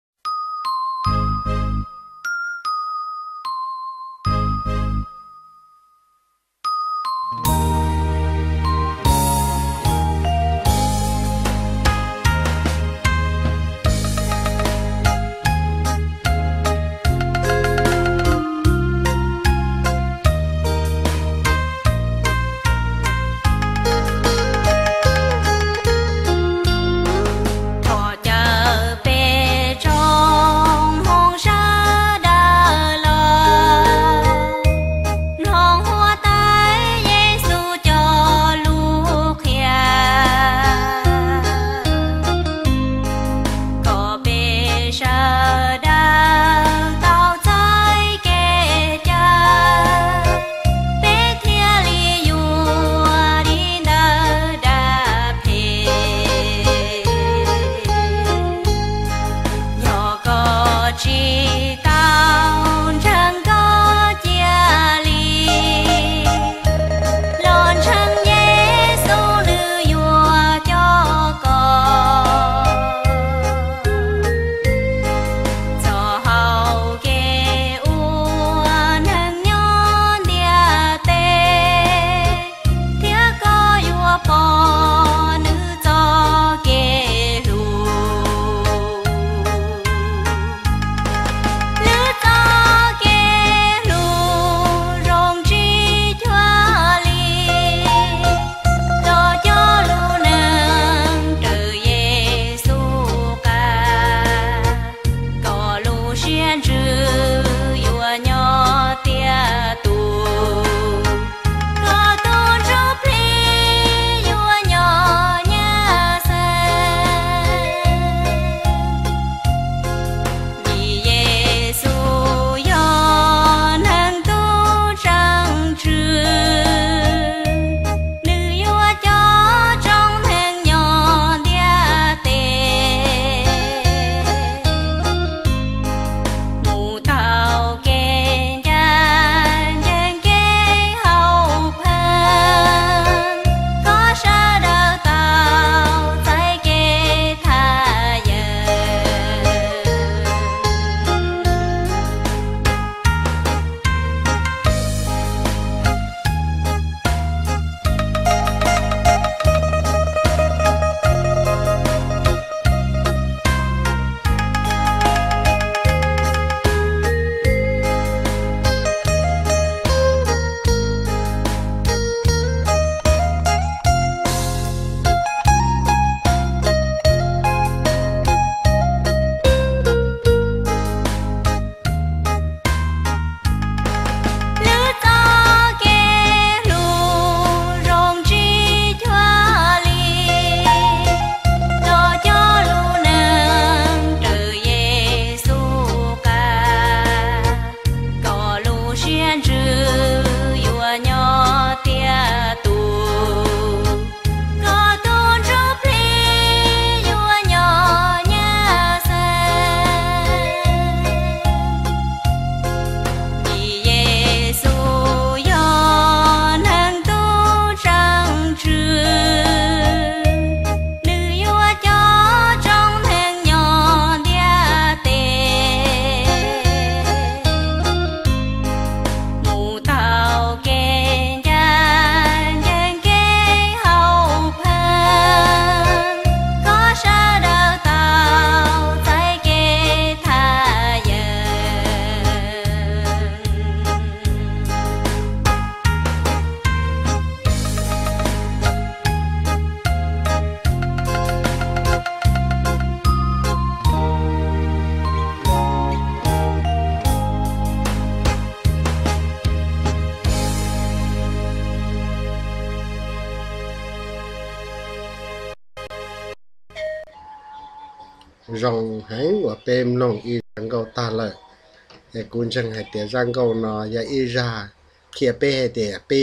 rong hãng của tem nông y răng câu ta lợi để cuốn chân hay để răng câu nó ya y ra kia pe hay để pe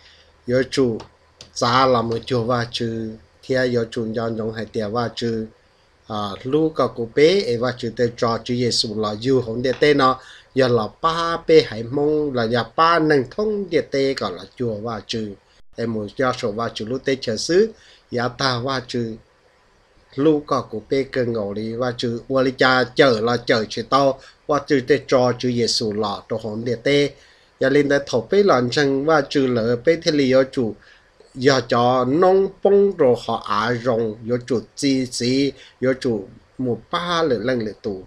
yo chủ giá là một chỗ và chữ kia yo chủ nhân giống hay để và chữ à lu cả cụ pe và chữ để cho chữ Giêsu là yêu hồn để tên nó giờ là ba pe hay mong là ya ba nâng thông để tên gọi là chùa và chữ em một cho số và chữ lúc tê chờ xứ ya ta và chữ lu có của bê cơ ngầu đi và chữ qua li cha chờ là chờ chỉ tao và chữ tê cho chữ Giêsu lọ đồ hồn địa tê và lên tới thổ bê lần chân và chữ lỡ bê thế li ở chủ giờ cho nông bông rồi họ á rồng ở chủ chi chi ở chủ một ba lửa lần lửa tù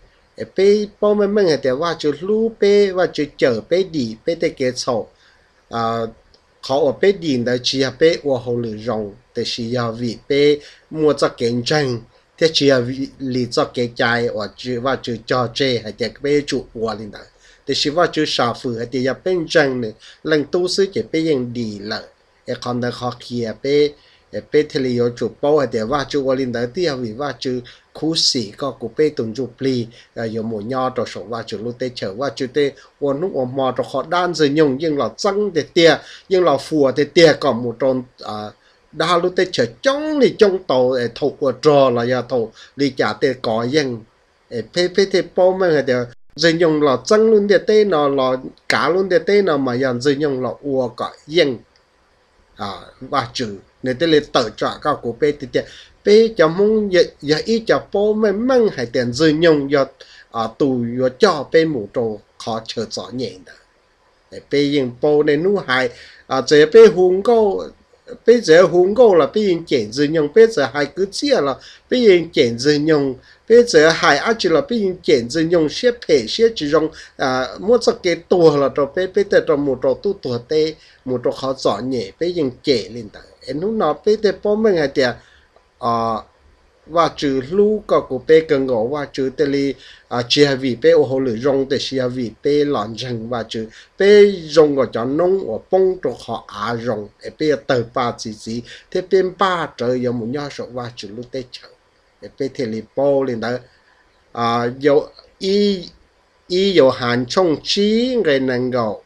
bê bao mấy mấy ngày và chữ lu bê và chữ chờ bê đi bê tê kế sầu à họ ở bê đi đó chỉ là bê qua hồ lửa rồng để chỉ là vì bê mua cho cạnh tranh thế chỉ là vì lý do cái trái hoặc chữ và chữ cho chơi hay để bê chủ qua lên đó để chỉ và chữ sản phụ hay để bên tranh này lần tu sư chỉ bê yên đi là để còn được họ kia bê bê thế li ở chủ bao hay để và chữ qua lên đó thì vì và chữ khu sĩ có của bê tuần chụp ly ở một nhau rồi số và chữ lúc tê chờ và chữ tê quân lúc ông mò rồi họ đan rồi nhung nhưng là trắng để tia nhưng là phùa để tia còn một tròn à đa lúc tê chờ chống thì trong tàu để thuộc của trò là giờ tàu đi trả tê có dân ê phê phê thì bao mình hay điều rồi dùng là chân luôn để tê nó là cả luôn để tê nó mà dần rồi dùng là ua cả yên à và chữ nên tê lấy tự trả các của bê thì tiền bê cho mong giờ giờ ít cho bao mình mang hay tiền rồi dùng giờ à tù giờ cho bê mù trâu khó chờ rõ nhẹ đó để bê yên bao nên nu hay à giờ bê hùng câu bây giờ hùng câu là bây giờ chuyển rồi dùng bây giờ hay cứ chia là bây giờ chuyển rồi dùng bây giờ hai anh chỉ là bây giờ chuyển rồi dùng xếp thể xếp chỉ dùng à một số cái tua là cho bây bây giờ cho một trò tu tua tê một trò khó rõ nhẹ bây giờ chuyển lên đó em nói nó bây giờ bao mình hay tiền à và chữ lu có của bây cần ngõ và chữ tê li à chỉ là vì bây ô lử dùng để chỉ là vì bây lòn rừng và chữ bây dùng của cho nông ở bông cho họ à dùng để bây từ ba gì gì thế bên ba trời有một nhau số và chữ lu tê chờ để bây thì li bao lên đó à有一一有hạn充chi người能够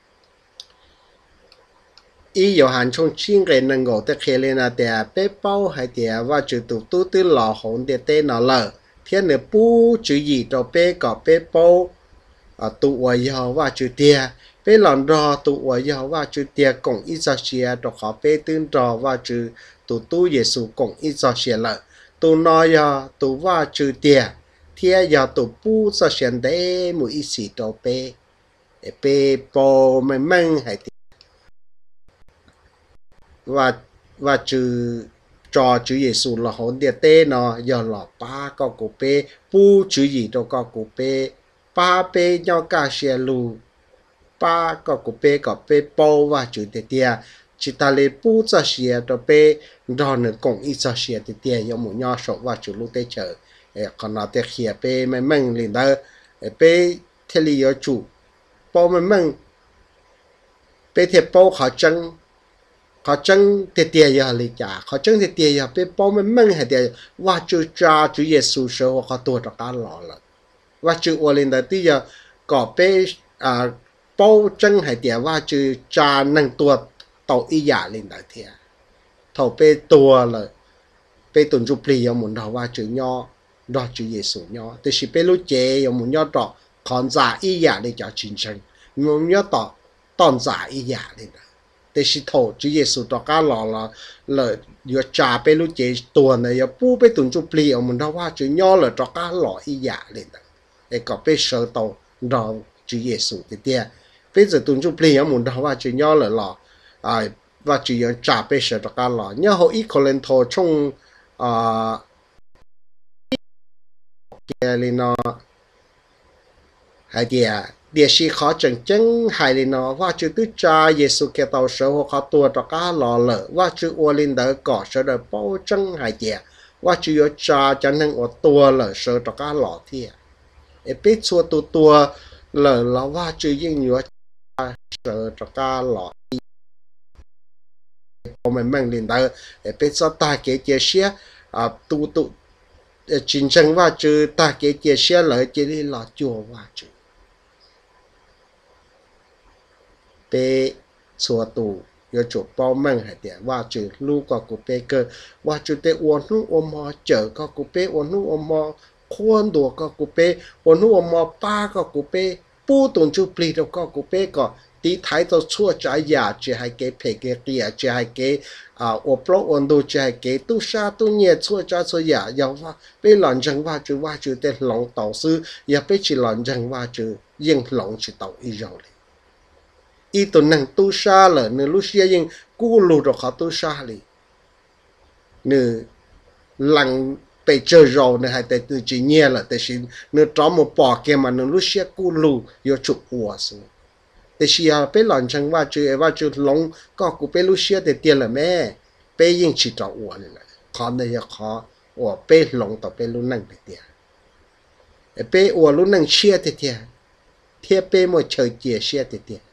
ý有hạn trong chín cái năng ngộ tới khi lên là để bé bao hay để và chữ tụ tu tư lò hồn để tên nó lờ thiên nữa bu chữ gì cho bé có bé bao à tụ ở giờ và chữ tiền bé lần rò tụ ở giờ và chữ tiền cùng ít giờ xia cho họ bé tương rò và chữ tụ tu Giêsu cùng ít giờ xia lờ tụ nói giờ tụ và chữ tiền thiên giờ tụ bu giờ xia để một ít xí cho bé bé bao mình mang hay và và chữ trò chữ Giêsu là hồn địa tê nó giờ là ba có cụ bê bu chữ gì đâu có cụ bê ba bê nhau cả xe lù ba có cụ bê có bê bao và chữ địa tê chỉ ta lấy bu cho xe đâu bê rồi nữa cũng ít cho xe địa tê giống một nhau số và chữ lù tê chờ còn nó địa khía bê mấy mình liền đó bê thế li ở chủ bao mấy mình bê thiệt bao khó chân họ chân thì tiền giờ lấy trả họ chân thì tiền giờ bị bao mình mang hay tiền và chữ cha chữ Giêsu số họ tuổi cho cả lọ là và chữ ở lên đó bây giờ có bị à bao chân hay tiền và chữ cha nâng tuổi tàu ý giả lên đó thì thầu bị tuổi là bị tuần chụp lì ở muốn đầu và chữ nho đó chữ Giêsu nho thì chỉ bị lúc chế ở muốn nho đó còn giả ý giả để cho chính chân muốn nho đó toàn giả ý giả lên đóแต่สิโถจุเยซูตอกาหล่อละเลยยอจ่าไปรู้เจตัวเนี่ยยอปูไปตุนจุปลีเอามันถ้าว่าจุย่อเลยตอกาหล่ออีหยาเลยนะไอ้ก็ไปเสือโตรอจุเยซูเตี้ยไปจะตุนจุปลีเอามันถ้าว่าจุย่อเลยหล่ออ่าว่าจุยอจ่าไปเสือตอกาหล่อเนี่ยเขาอีกคนเล่นโทช่วงอ่าเกลินอไอเดียเดี๋ยวสิเขาจังจังหายเลยเนาะว่าจุดใจเยซูแค่ตัวเสือเขาตัวตะก้าหล่อเลยว่าจุดอวลินเดอร์ก่อเสือเดอร์ป้อจังหายเดียว่าจุดใจจะนั่งอดตัวเลยเสือตะก้าหล่อเที่ยเอพิชัวตัวตัวเลยแล้วว่าจุดยิ่งอยู่เสือตะก้าหล่อพอมันมั่งลินเดอร์เอพิชัวตาเกเจเชียอ่าตูตูจริงจังว่าจุดตาเกเจเชียเลยจะได้หล่อจัวว่าจุดเปชัวตูยอจุดป้อมั่งให้เดียว่าจุดลูกก็กูเปเกอว่าจุดเตอวนนู้อมอเจอก็กูเปอวนนู้อมอควรตัวก็กูเปอวนนู้อมอป้าก็กูเปปูตุนจุปลีเราก็กูเปก็ตีท้ายตัวชั่วใจอยากจะให้เกเพเกเกียจะให้เกอ่าอวบล้อวันดูจะให้เกตู้ชาตู้เนี่ยชั่วใจชั่วอยากอย่าว่าไปหลังจังว่าจุว่าจุดเตหลงต่อซื้ออย่าไปจีหลังจังว่าจุยิ่งหลงจีต่ออีเราเลยอีตัวนั่งตู้ชาเลยเนื้อลูกเชียยังกู้ลูดเขาตู้ชาเลยเนื้อหลังไปเจอเราเนี่ยให้แต่ตัวจีเนียละแต่สิเนื้อจอมมาปอกแกมันเนื้อลูกเชียกู้ลูยอจุกหัวสิแต่เชียไปหลังจังว่าเจอว่าจุดหลงก็กูไปลูกเชียแต่เตียละแม่ไปยิ่งฉีดจ่อหัวเลยนะขอเนี่ยขอหัวไปหลงต่อไปลูกนั่งแต่เตียไปหัวลูกนั่งเชียแต่เตียเทียไปหมดเฉยเจียเชียแต่เตีย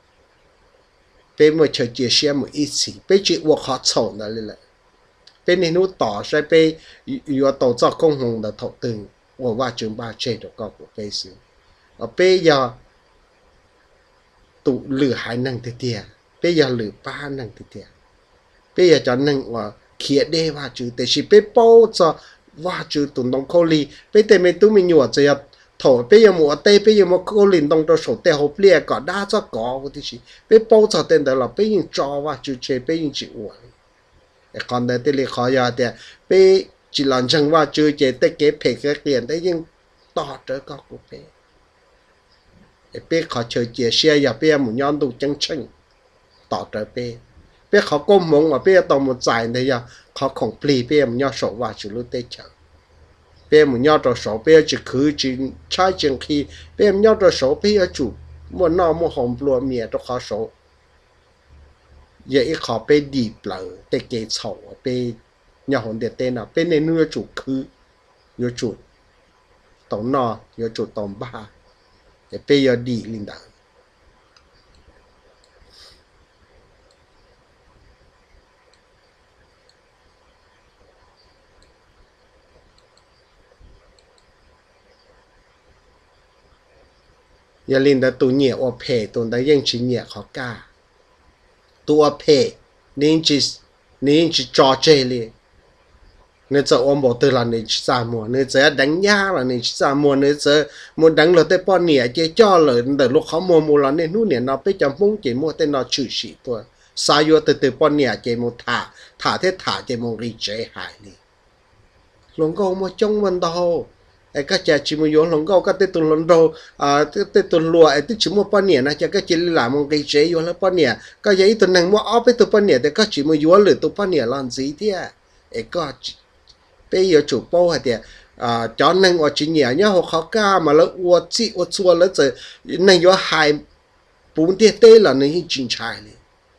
เป็นมือเฉยเจียเชียมืออีสีเป็นจีวัวขอโฉนนั่นเลยเป็นในนู้ต่อใช่ไปอยู่ต่อจากกงหง的头ตึงว่าว่าจึงบ้าเช่ดก็กูไปซื้อเอาไปยาตุหรือหายนั่งเตี้ยไปยาหรือป้านั่งเตี้ยไปยาจะนั่งว่าเขียดได้ว่าจือแต่สิไปโป้จะว่าจูตุนตรงโคลีไปเตไม่ตู้มีหยวดจะถอไปยังหมัวเตไปยังหมัวโคลินตรงตัวโฉเตหอบเลี้ยก็ได้จะก่อกูที่สิไปโป้จะเต็นแต่เราไปยังจอว่าจูเจไปยังจิ๋วไอ้คนเดินที่เรียกขอยาเดียไปจีหลังจังว่าจูเจเตเก็บเพกเกลียนได้ยังต่อเจอก็กูไปไอ้เป้ขอเฉยเจียเชียอย่าเป้หมุนย้อนดูจังชิงต่อเจอเป้เป้เขาก้มมองว่าเป้ตองหมดใจเนี่ยเขาของปลีเป้มันย้อนโฉว่าจูรู้เตเฉยเป้มันย้อนตัวโฉเป้จะคือจีใช้จังคีเป้มันย้อนตัวโฉเป้จูมัวนอมัวหอมปลัวเมียตัวเขาโฉอย่าอีขอเป้ดีเปล่าเตเกยโฉเป้อย่าหอนเด็ดเต้นอ่ะเป้ในเนื้อจูคืออยู่จุดตรงนออยู่จุดตรงบ้าแต่เป้ยดีลินดาอย่าลินดาตัวเหนียวเพตัวได้ยังชิ้นเหนียวเขากล้าตัวเพนี่จินี่จิจอเจเลยnếu giờ ôm bộ từ là nếu chỉ mùa nếu giờ đánh giá là nếu chỉ mùa nếu giờ muốn đánh lượt tới bao nhiêu chỉ cho lợn từ lúc họ mua mua là nên nút này nó bây giờ muốn chỉ mua tên nó chửi xị thôi sao vô từ từ bao nhiêu chỉ mua thả thả thế thả chỉ mua đi chế hại đi lòng câu mua trong mình đâu ai các cha chỉ mua vô lòng câu các tên tuần lần đầu à tên tuần lúa ai tên chỉ mua bao nhiêu na cho các chị làm một cái chế vô là bao nhiêu các giấy tuần này mua ốp từ bao nhiêu thì các chị mua vô lượt từ bao nhiêu làm gì thế ai có bây giờ chủ bao hạt tiền à cho nên ở chỉ nhớ nhá họ khó ca mà nó uất chi uất chua nó giờ nên có hai bốn tiết tê là nên chính trái này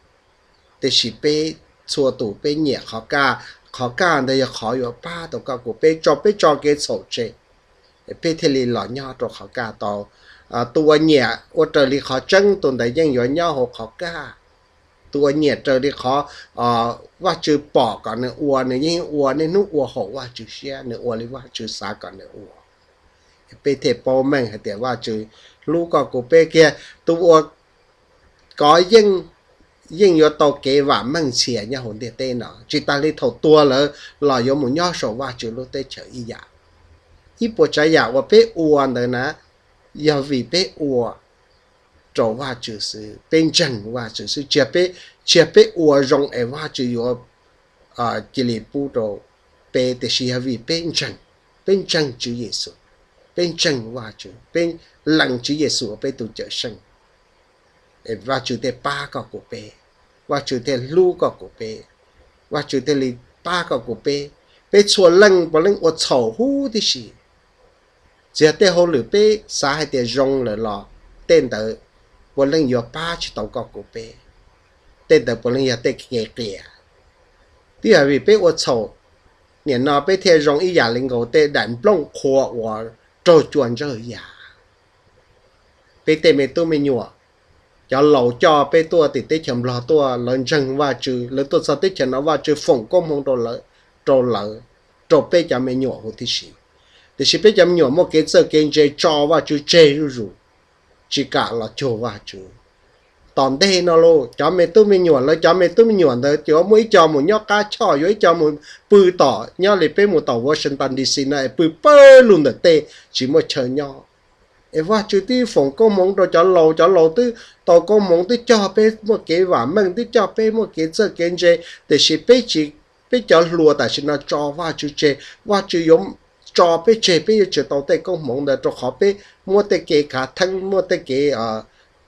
để chỉ bây chua tủ bây nhẹ khó ca khó ca đây khó có ba tàu ca của bây cho bây cho cái sổ chế bây thì lì lọ nhau rồi khó ca tàu à tua nhẹ ở trời lì khó chân tồn tại dân giỏi nhau họ khó caตัวเนี่ยเจอที่เขาเอ่อว่าจือปอกก่อนเนี่ยอัวเนี่ยยิ่งอัวเนี่ยนู้อัวหกว่าจือเชี่ยเนี่ยอัวหรือว่าจือสาก่อนเนี่ยอัวไปเทปโปแม่งแต่ว่าจือลูกก็กูเป้เกียตัวก็ยิ่งยิ่งอยู่ตัวเกว่ามั่งเสียเนี่ยหุ่นเต้เต้เนาะจิตาลีถอดตัวเลยหล่อยมุนย่อโสว่าจือลูกเต้เฉยอีหยาอีปวดใจอยากว่าเป้อัวเลยนะอย่าวิเป้อัว做话就是变正话就是这边这边我用的话就有啊这里不到变的是要为变正变正主耶稣变正话就变冷主耶稣变到这生诶话就得八个个变话就得六个个变话就得里八个个变变错冷不冷我炒糊的是这得好了变啥还得用了咯等到บนเรื่องยาป้าชิตองก็กูเป้เต้นแต่บนเรื่องยาเตะเกลี่ยเกลี่ยที่อะไรเป้อวดโฉเนี่ยนอเป้เทียรงอีหยาลิงโกเต้ดันปล้องครัวว่าโจจวนเจอหยาเป้เต้ไม่ตัวไม่หยัวจะเหล่าจอเป้ตัวติดเต้เฉมรอตัวหลังจังว่าจือหรือตัวสติเฉนว่าจือฝงก้มมองตัวเลยโจเลยโจเป้จะไม่หยัวหัวที่สิแต่สิเป้จะไม่หยัวมั่วเกเซอร์เกนเจจอว่าจือเจรู้รู้chỉ cả là chỗ và chú tòn đây nó lô cho mẹ tôi mình nhuận lấy cho mẹ tôi mình nhuận đấy cho mỗi cho một nhóc cá chó với cho một bự tỏ nhau lấy bé một tàu Washington đê xê này bự bơ luôn được tê chỉ một chờ nhau emว่าchú tí phòng công mong rồi cho lầu cho lầu tí tàu công mong tí cho bé một cái vả mừng tí cho bé một cái giờ cái gì để chỉ bé chỉ bé cho lùa tại chỉ nó cho và chú chơi và chú giống cho bé chơi bé chơi tàu tây công mong để cho họ bé mua tê cái cả thân mua tê cái à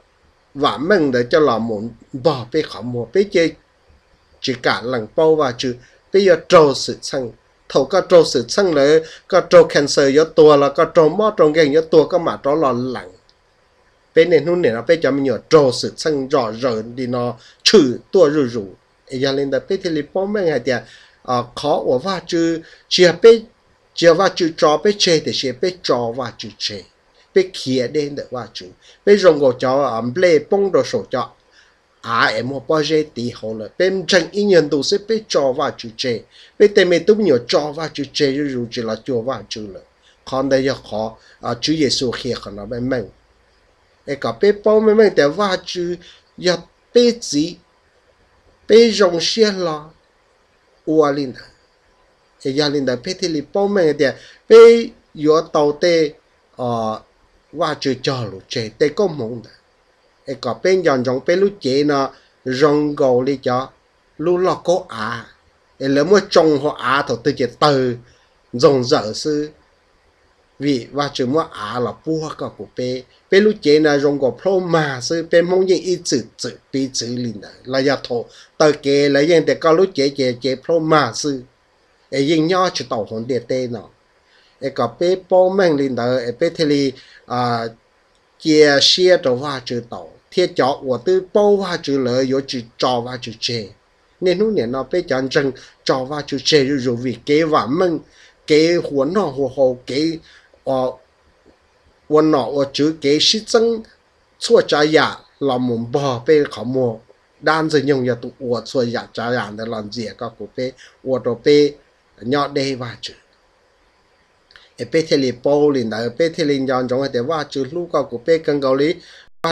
vả mừng để cho làm muốn bỏ bé họ mua bé chơi chỉ cả lần bao và chứ bây giờ trâu sự sang thầu có trâu sự sangเลยก็trâu cancer เยอะตัวแล้วก็trâu mỏ trâu geng เยอะตัวก็มาtrâuหลอนหลังเป็นเนี่ยนู่นเนี่ยเราไปจะมีอยู่trâu sự sang rõ rệt đi nó trừ ตัวรู้รู้ไอ้ยังเล่นแต่ไปที่ริปอมแม่งไงเดียอ่าขอว่าจือเชียไปเชียว่าจือจอไปเชแต่เชียไปจอว่าจือเชไปเขียเด่นแต่ว่าจือไปรงก็จออ่าเปล่ป้งตัวโสจอà em một bao giờ tí hồ là bên trong ý nhận đồ sẽ biết cho vào chữ chế bên tên mình cũng nhiều cho vào chữ chế rồi chỉ là cho vào chữ là còn đây là khó à chữ Giêsu khi còn nó bên mình cái cả bên bao bên mình để vào chữ ya bên gì bên rong xe là ua linh e ya linh da pe thì li bao men de pe yo tàu tê ờ và chữ cho lũ chế tê có mong da e có bên dọn dọn pe lũ chế nó rong gầu đi cho lũ lọ có à e lỡ mua trồng họ à thổ tự chế từ rong dở sư vì và chữ mua à là bua cả của pe pe lũ chế là rong gầu pro mà sư pe mong những ít chữ chữ bị chữ linh da là ya thổ từ kế là những để có lũ chế chế chế pro mà sư e những nhỏ chỉ tàu hồn địa tê nó e có pe bao mang linh da e pe thì à chia sẻ cho hoa chữ tàu thiết cho của tư bao hoa chữ lợi có chữ cho hoa chữ chế nên lúc này nó bây giờ chân cho hoa chữ chế rồi vì cái vả mừng cái huấn nó hồ hồ cái ờ huấn nó ở chữ cái sĩ chân chua trái ya là muốn bỏ bây họ mua đan dần dùng ya tụ ở chua ya trái ya để làm gì các cụ bây ở đó bây nhỏ đây hoa chữ e pe thế li bao linh đại pe thế linh dọn dọn để hoa chữ lu cao của pe cần cầu lý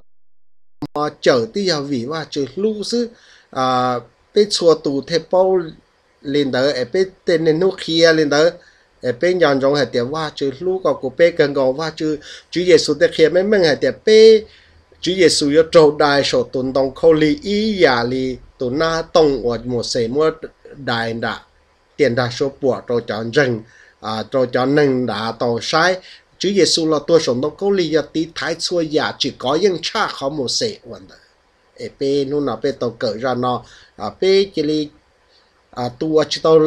mà chở tí giờ vì hoa chữ lu sư à pe chùa tụ thế bao linh đại e pe tên nên nó kia linh đại e pe dọn dọn để hoa chữ lu cao của pe cần cầu hoa chữ Chúa Giêsu để kia mấy mấy để pe Chúa Giêsu yo trâu đại sổ tuần đông khâu li ý ya li tụ na tông ở một sợi mua đại đã tiền đại số bùa trâu chọn rừng à cho cho nên đã tàu sai Chúa Giêsu là tôi sống đó có lý do tí thái xua giả chỉ có những cha khó một sệ vấn đề ở bên nó nào bên tàu cởi ra nó à bên chỉ li à tôi chỉ tàu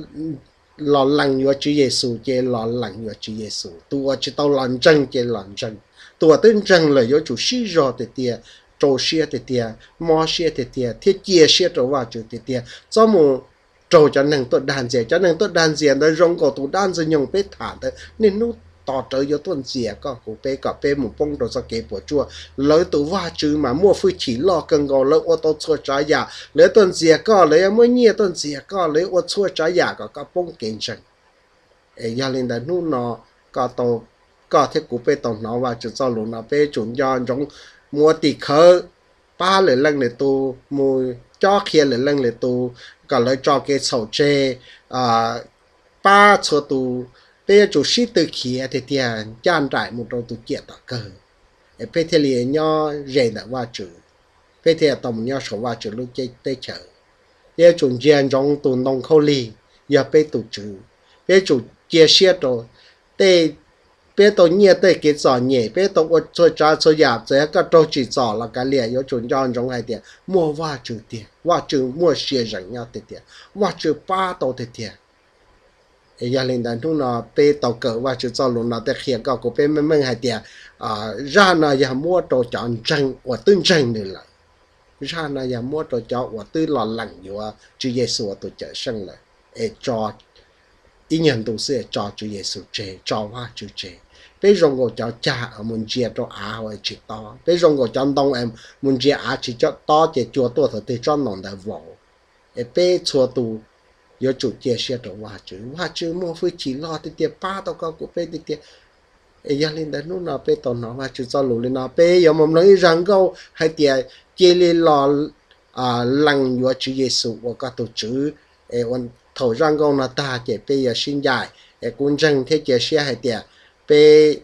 lo lắng cho Chúa Giêsu chỉ lo lắng cho Chúa Giêsu tôi chỉ tàu làm chân chỉ làm chân tôi tin rằng là do Chúa sĩ rồi thì tiệt trâu xe thì tiệt mò xe thì tiệt thiết chia xe trâu vào Chúa thì tiệt cho một trâu cho nên tôi đàn dẻ cho nên tôi đàn dẻ đó rong cổ tôi đàn dẻ nhung bế thả đó nên nó tỏ trời cho tôi dẻ có cổ bế có bế một bông đồ cho kế bộ chua lấy tôi va chứ mà mua phi chỉ lo cần gò lấy ô tô chua trái giả lấy tôi dẻ có lấy mỗi nhia tôi dẻ có lấy ô chua trái giả có có bông kiến chân ấy gia linh đã nu nó có tàu có thế cổ bế tàu nó và chứ cho luôn nó bế chuẩn do giống mua tì khơ ba lần lần để tôi mua cho kia lần lần để tôi cả lời cho cái sầu chê à ba số tu bây giờ chủ sĩ từ kia thì tiền trang trải một đầu tu kiện tạo cơ bây giờ thì nhau rèn đã qua chữ bây giờ tổng nhau số qua chữ lúc chơi tây chợ bây giờ chủ gian trong tu nông khâu ly giờ bây tu chữ bây giờ chủ chia sẻ rồi tây bây giờ nhiều tây cái giỏ nhẹ bây giờ tôi cho cha cho nhà giờ cái trâu chỉ giỏ là cái liền có chủ gian trong hai tiền mua qua chữ tiền qua chữ mua xe rảnh nhau tiền tiền qua chữ ba tàu tiền tiền ấy gia đình đàn chúng nó bây tàu cỡ qua chữ cho luôn nó để hiện có của bây mình hai tiền à ra nó giờ mua đồ chọn tranh và tương tranh nữa là ra nó giờ mua đồ chọn và tư lo lắng nhiều Chúa Giêsu tôi trở sinh lại ấy cho ý nhận tôi sẽ cho Chúa Giêsu chế cho hoa chữ chế bây giờ ngồi cho cha ở muốn chia cho á hoặc chỉ to bây giờ ngồi cho đông em muốn chia á chỉ cho to chỉ chùa tôi thì cho nó đã vỗ ấy bây chùa tu có chủ chia sẻ cho hoa chữ hoa chữ mua phi chỉ lo thì tiền ba tao có của bây thì tiền ấy gia linh đã lúc nào bây tao nói hoa chữ cho lũ lên nào bây giờ mà nói rằng câu hay tiền chia lên lo à lăng của Chúa Giêsu và các tổ chữ ấy còn thầu rằng câu là ta chỉ bây giờ sinh dài ấy cũng rằng thế chia sẻ hay tiền bây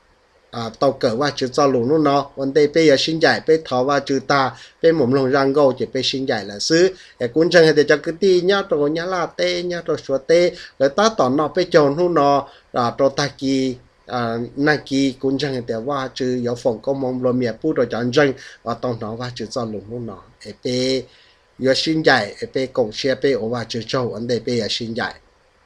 à tàu cỡ và chữ cho lũ nó vấn đề bây giờ sinh dài bây thọ và chữ ta bây một lòng răng gâu chỉ bây sinh dài là xứ để cũng chẳng hay để cho cái ti nhá rồi nhá là tê nhá rồi số tê rồi ta tỏ nó bây chọn hú nó là rồi ta kỳ à na kỳ cũng chẳng hay để và chữ có phòng công mong lo miệng bút rồi chọn răng và tàu nó và chữ cho lũ nó để bây giờ sinh dài bây cộng xe bây ở và chữ cho vấn đề bây giờ sinh dài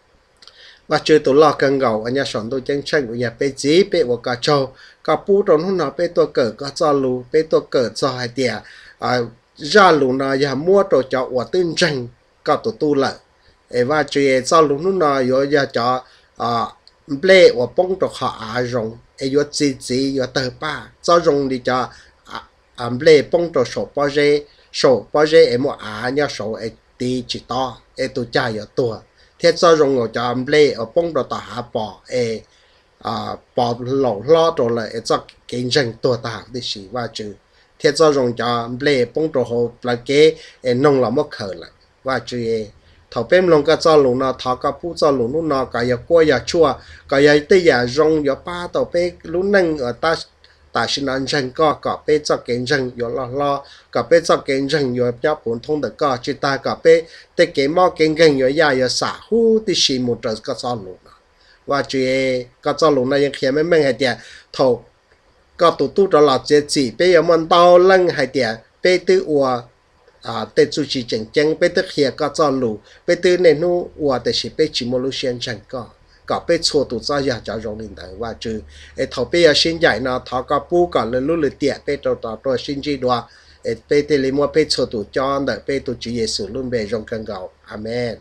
và chơi tổ lò cần gầu anh nhà sòn tôi chân chân của nhà bé dí bé của cả châu cả pu trong hôm nào bé tôi cỡ cả cho lù bé tôi cỡ cho hai tia à ra lù nào nhà mua đồ cho của tinh chân cả tổ tu lại và chơi cho lù lúc nào có nhà cho à ble của bông đồ họ à rong ấy có gì gì có tờ ba cho rong đi cho à ble bông đồ sổ bao giờ sổ bao giờ em mua à nhà sổ ấy đi chỉ to ấy tôi trả ở tua thế cho rong ngồi cho em lê ở bông đồ ta hạ bỏ e à bỏ lẩu lo đồ lại cho kinh doanh tua ta đi xí và chữ thế cho rong cho em lê bông đồ hồ là cái e nông là mất khờ lại và chữ e thầu bém lòng cái cho lũ nó thọ cái pu cho lũ nó nó cái giờ qua giờ chua cái giờ tây giờ rong giờ ba tàu bé lũ nâng ở ta ta xin ăn chân có có bé cho kiến chân giờ lo lo có bé cho kiến chân giờ nhớ bốn thông được có chỉ ta có bé tây cái mò kiến kiến giờ giờ giờ xả hu thì xì một giờ cái cho lũ và chỉ cái cho lũ nàyยังเขียนไม่แม่งให้เดียถกก็ตุตุตลอดเจ็ดสี่ไปยังมันเต้าลังให้เดียไปตื้ออัวอ่าแต่จุชีจังจังไปตื้อเขียก็จะหลูไปตื้อในนู้อัวแต่สิไปจิมลูเชียนจังก็ก็ไปชัวตุจ้าอยากจะร้องลินได้ว่าจือไอ้ถกไปยังชิ้นใหญ่เนาะถกก็ปูก่อนเลยรู้เลยเดียไปตัวต่อตัวชิ้นจีดัวไอ้ไปตื้อลิมัวไปชัวตุจอนแต่ไปตัวจีเยซูรุ่นเบยงกันเก่าอาเมน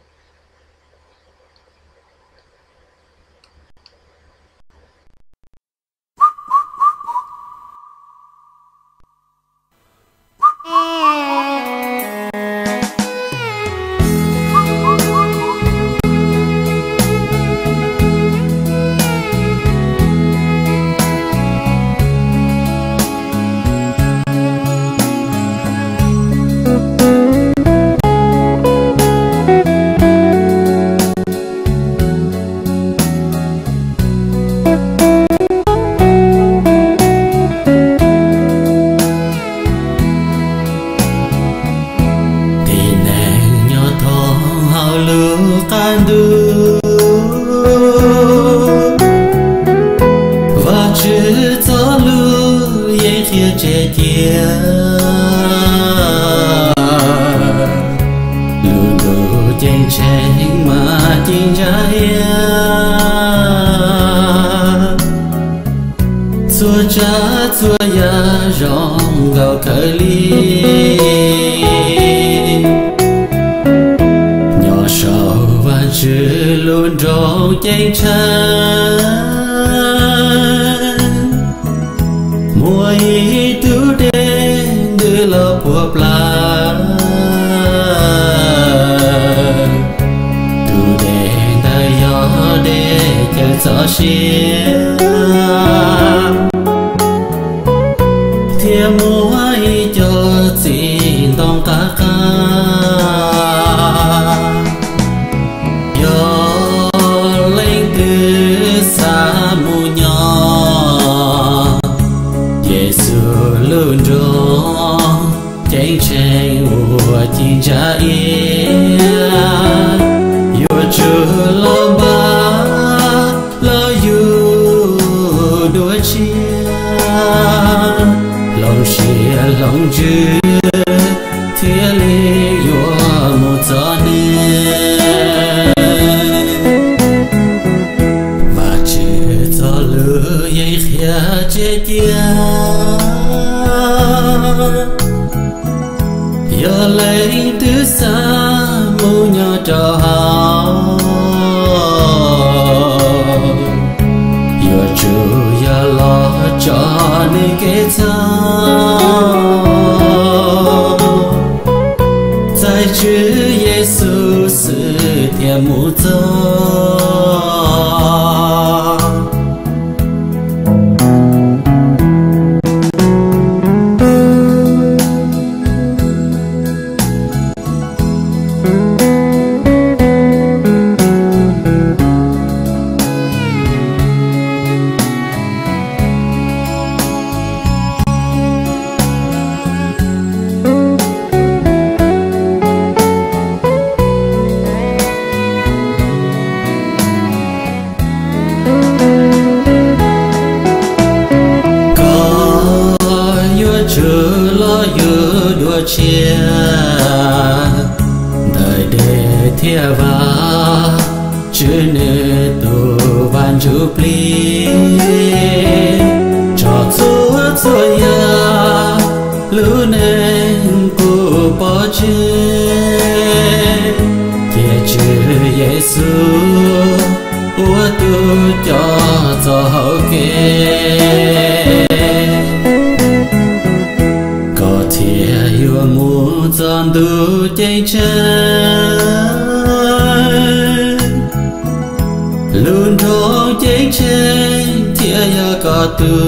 luôn thô chế trên thia ya có tu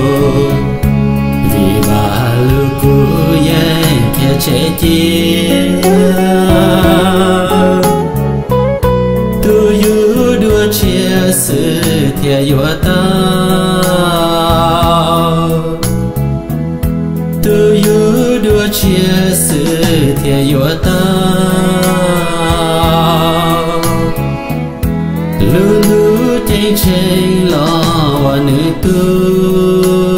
vì bà lưu cu yên thia chế chi chia sự thiệt yếu ta từ yếu đưa chia sự thiệt yếu ta lu lu chạy chạy lo và nữ tu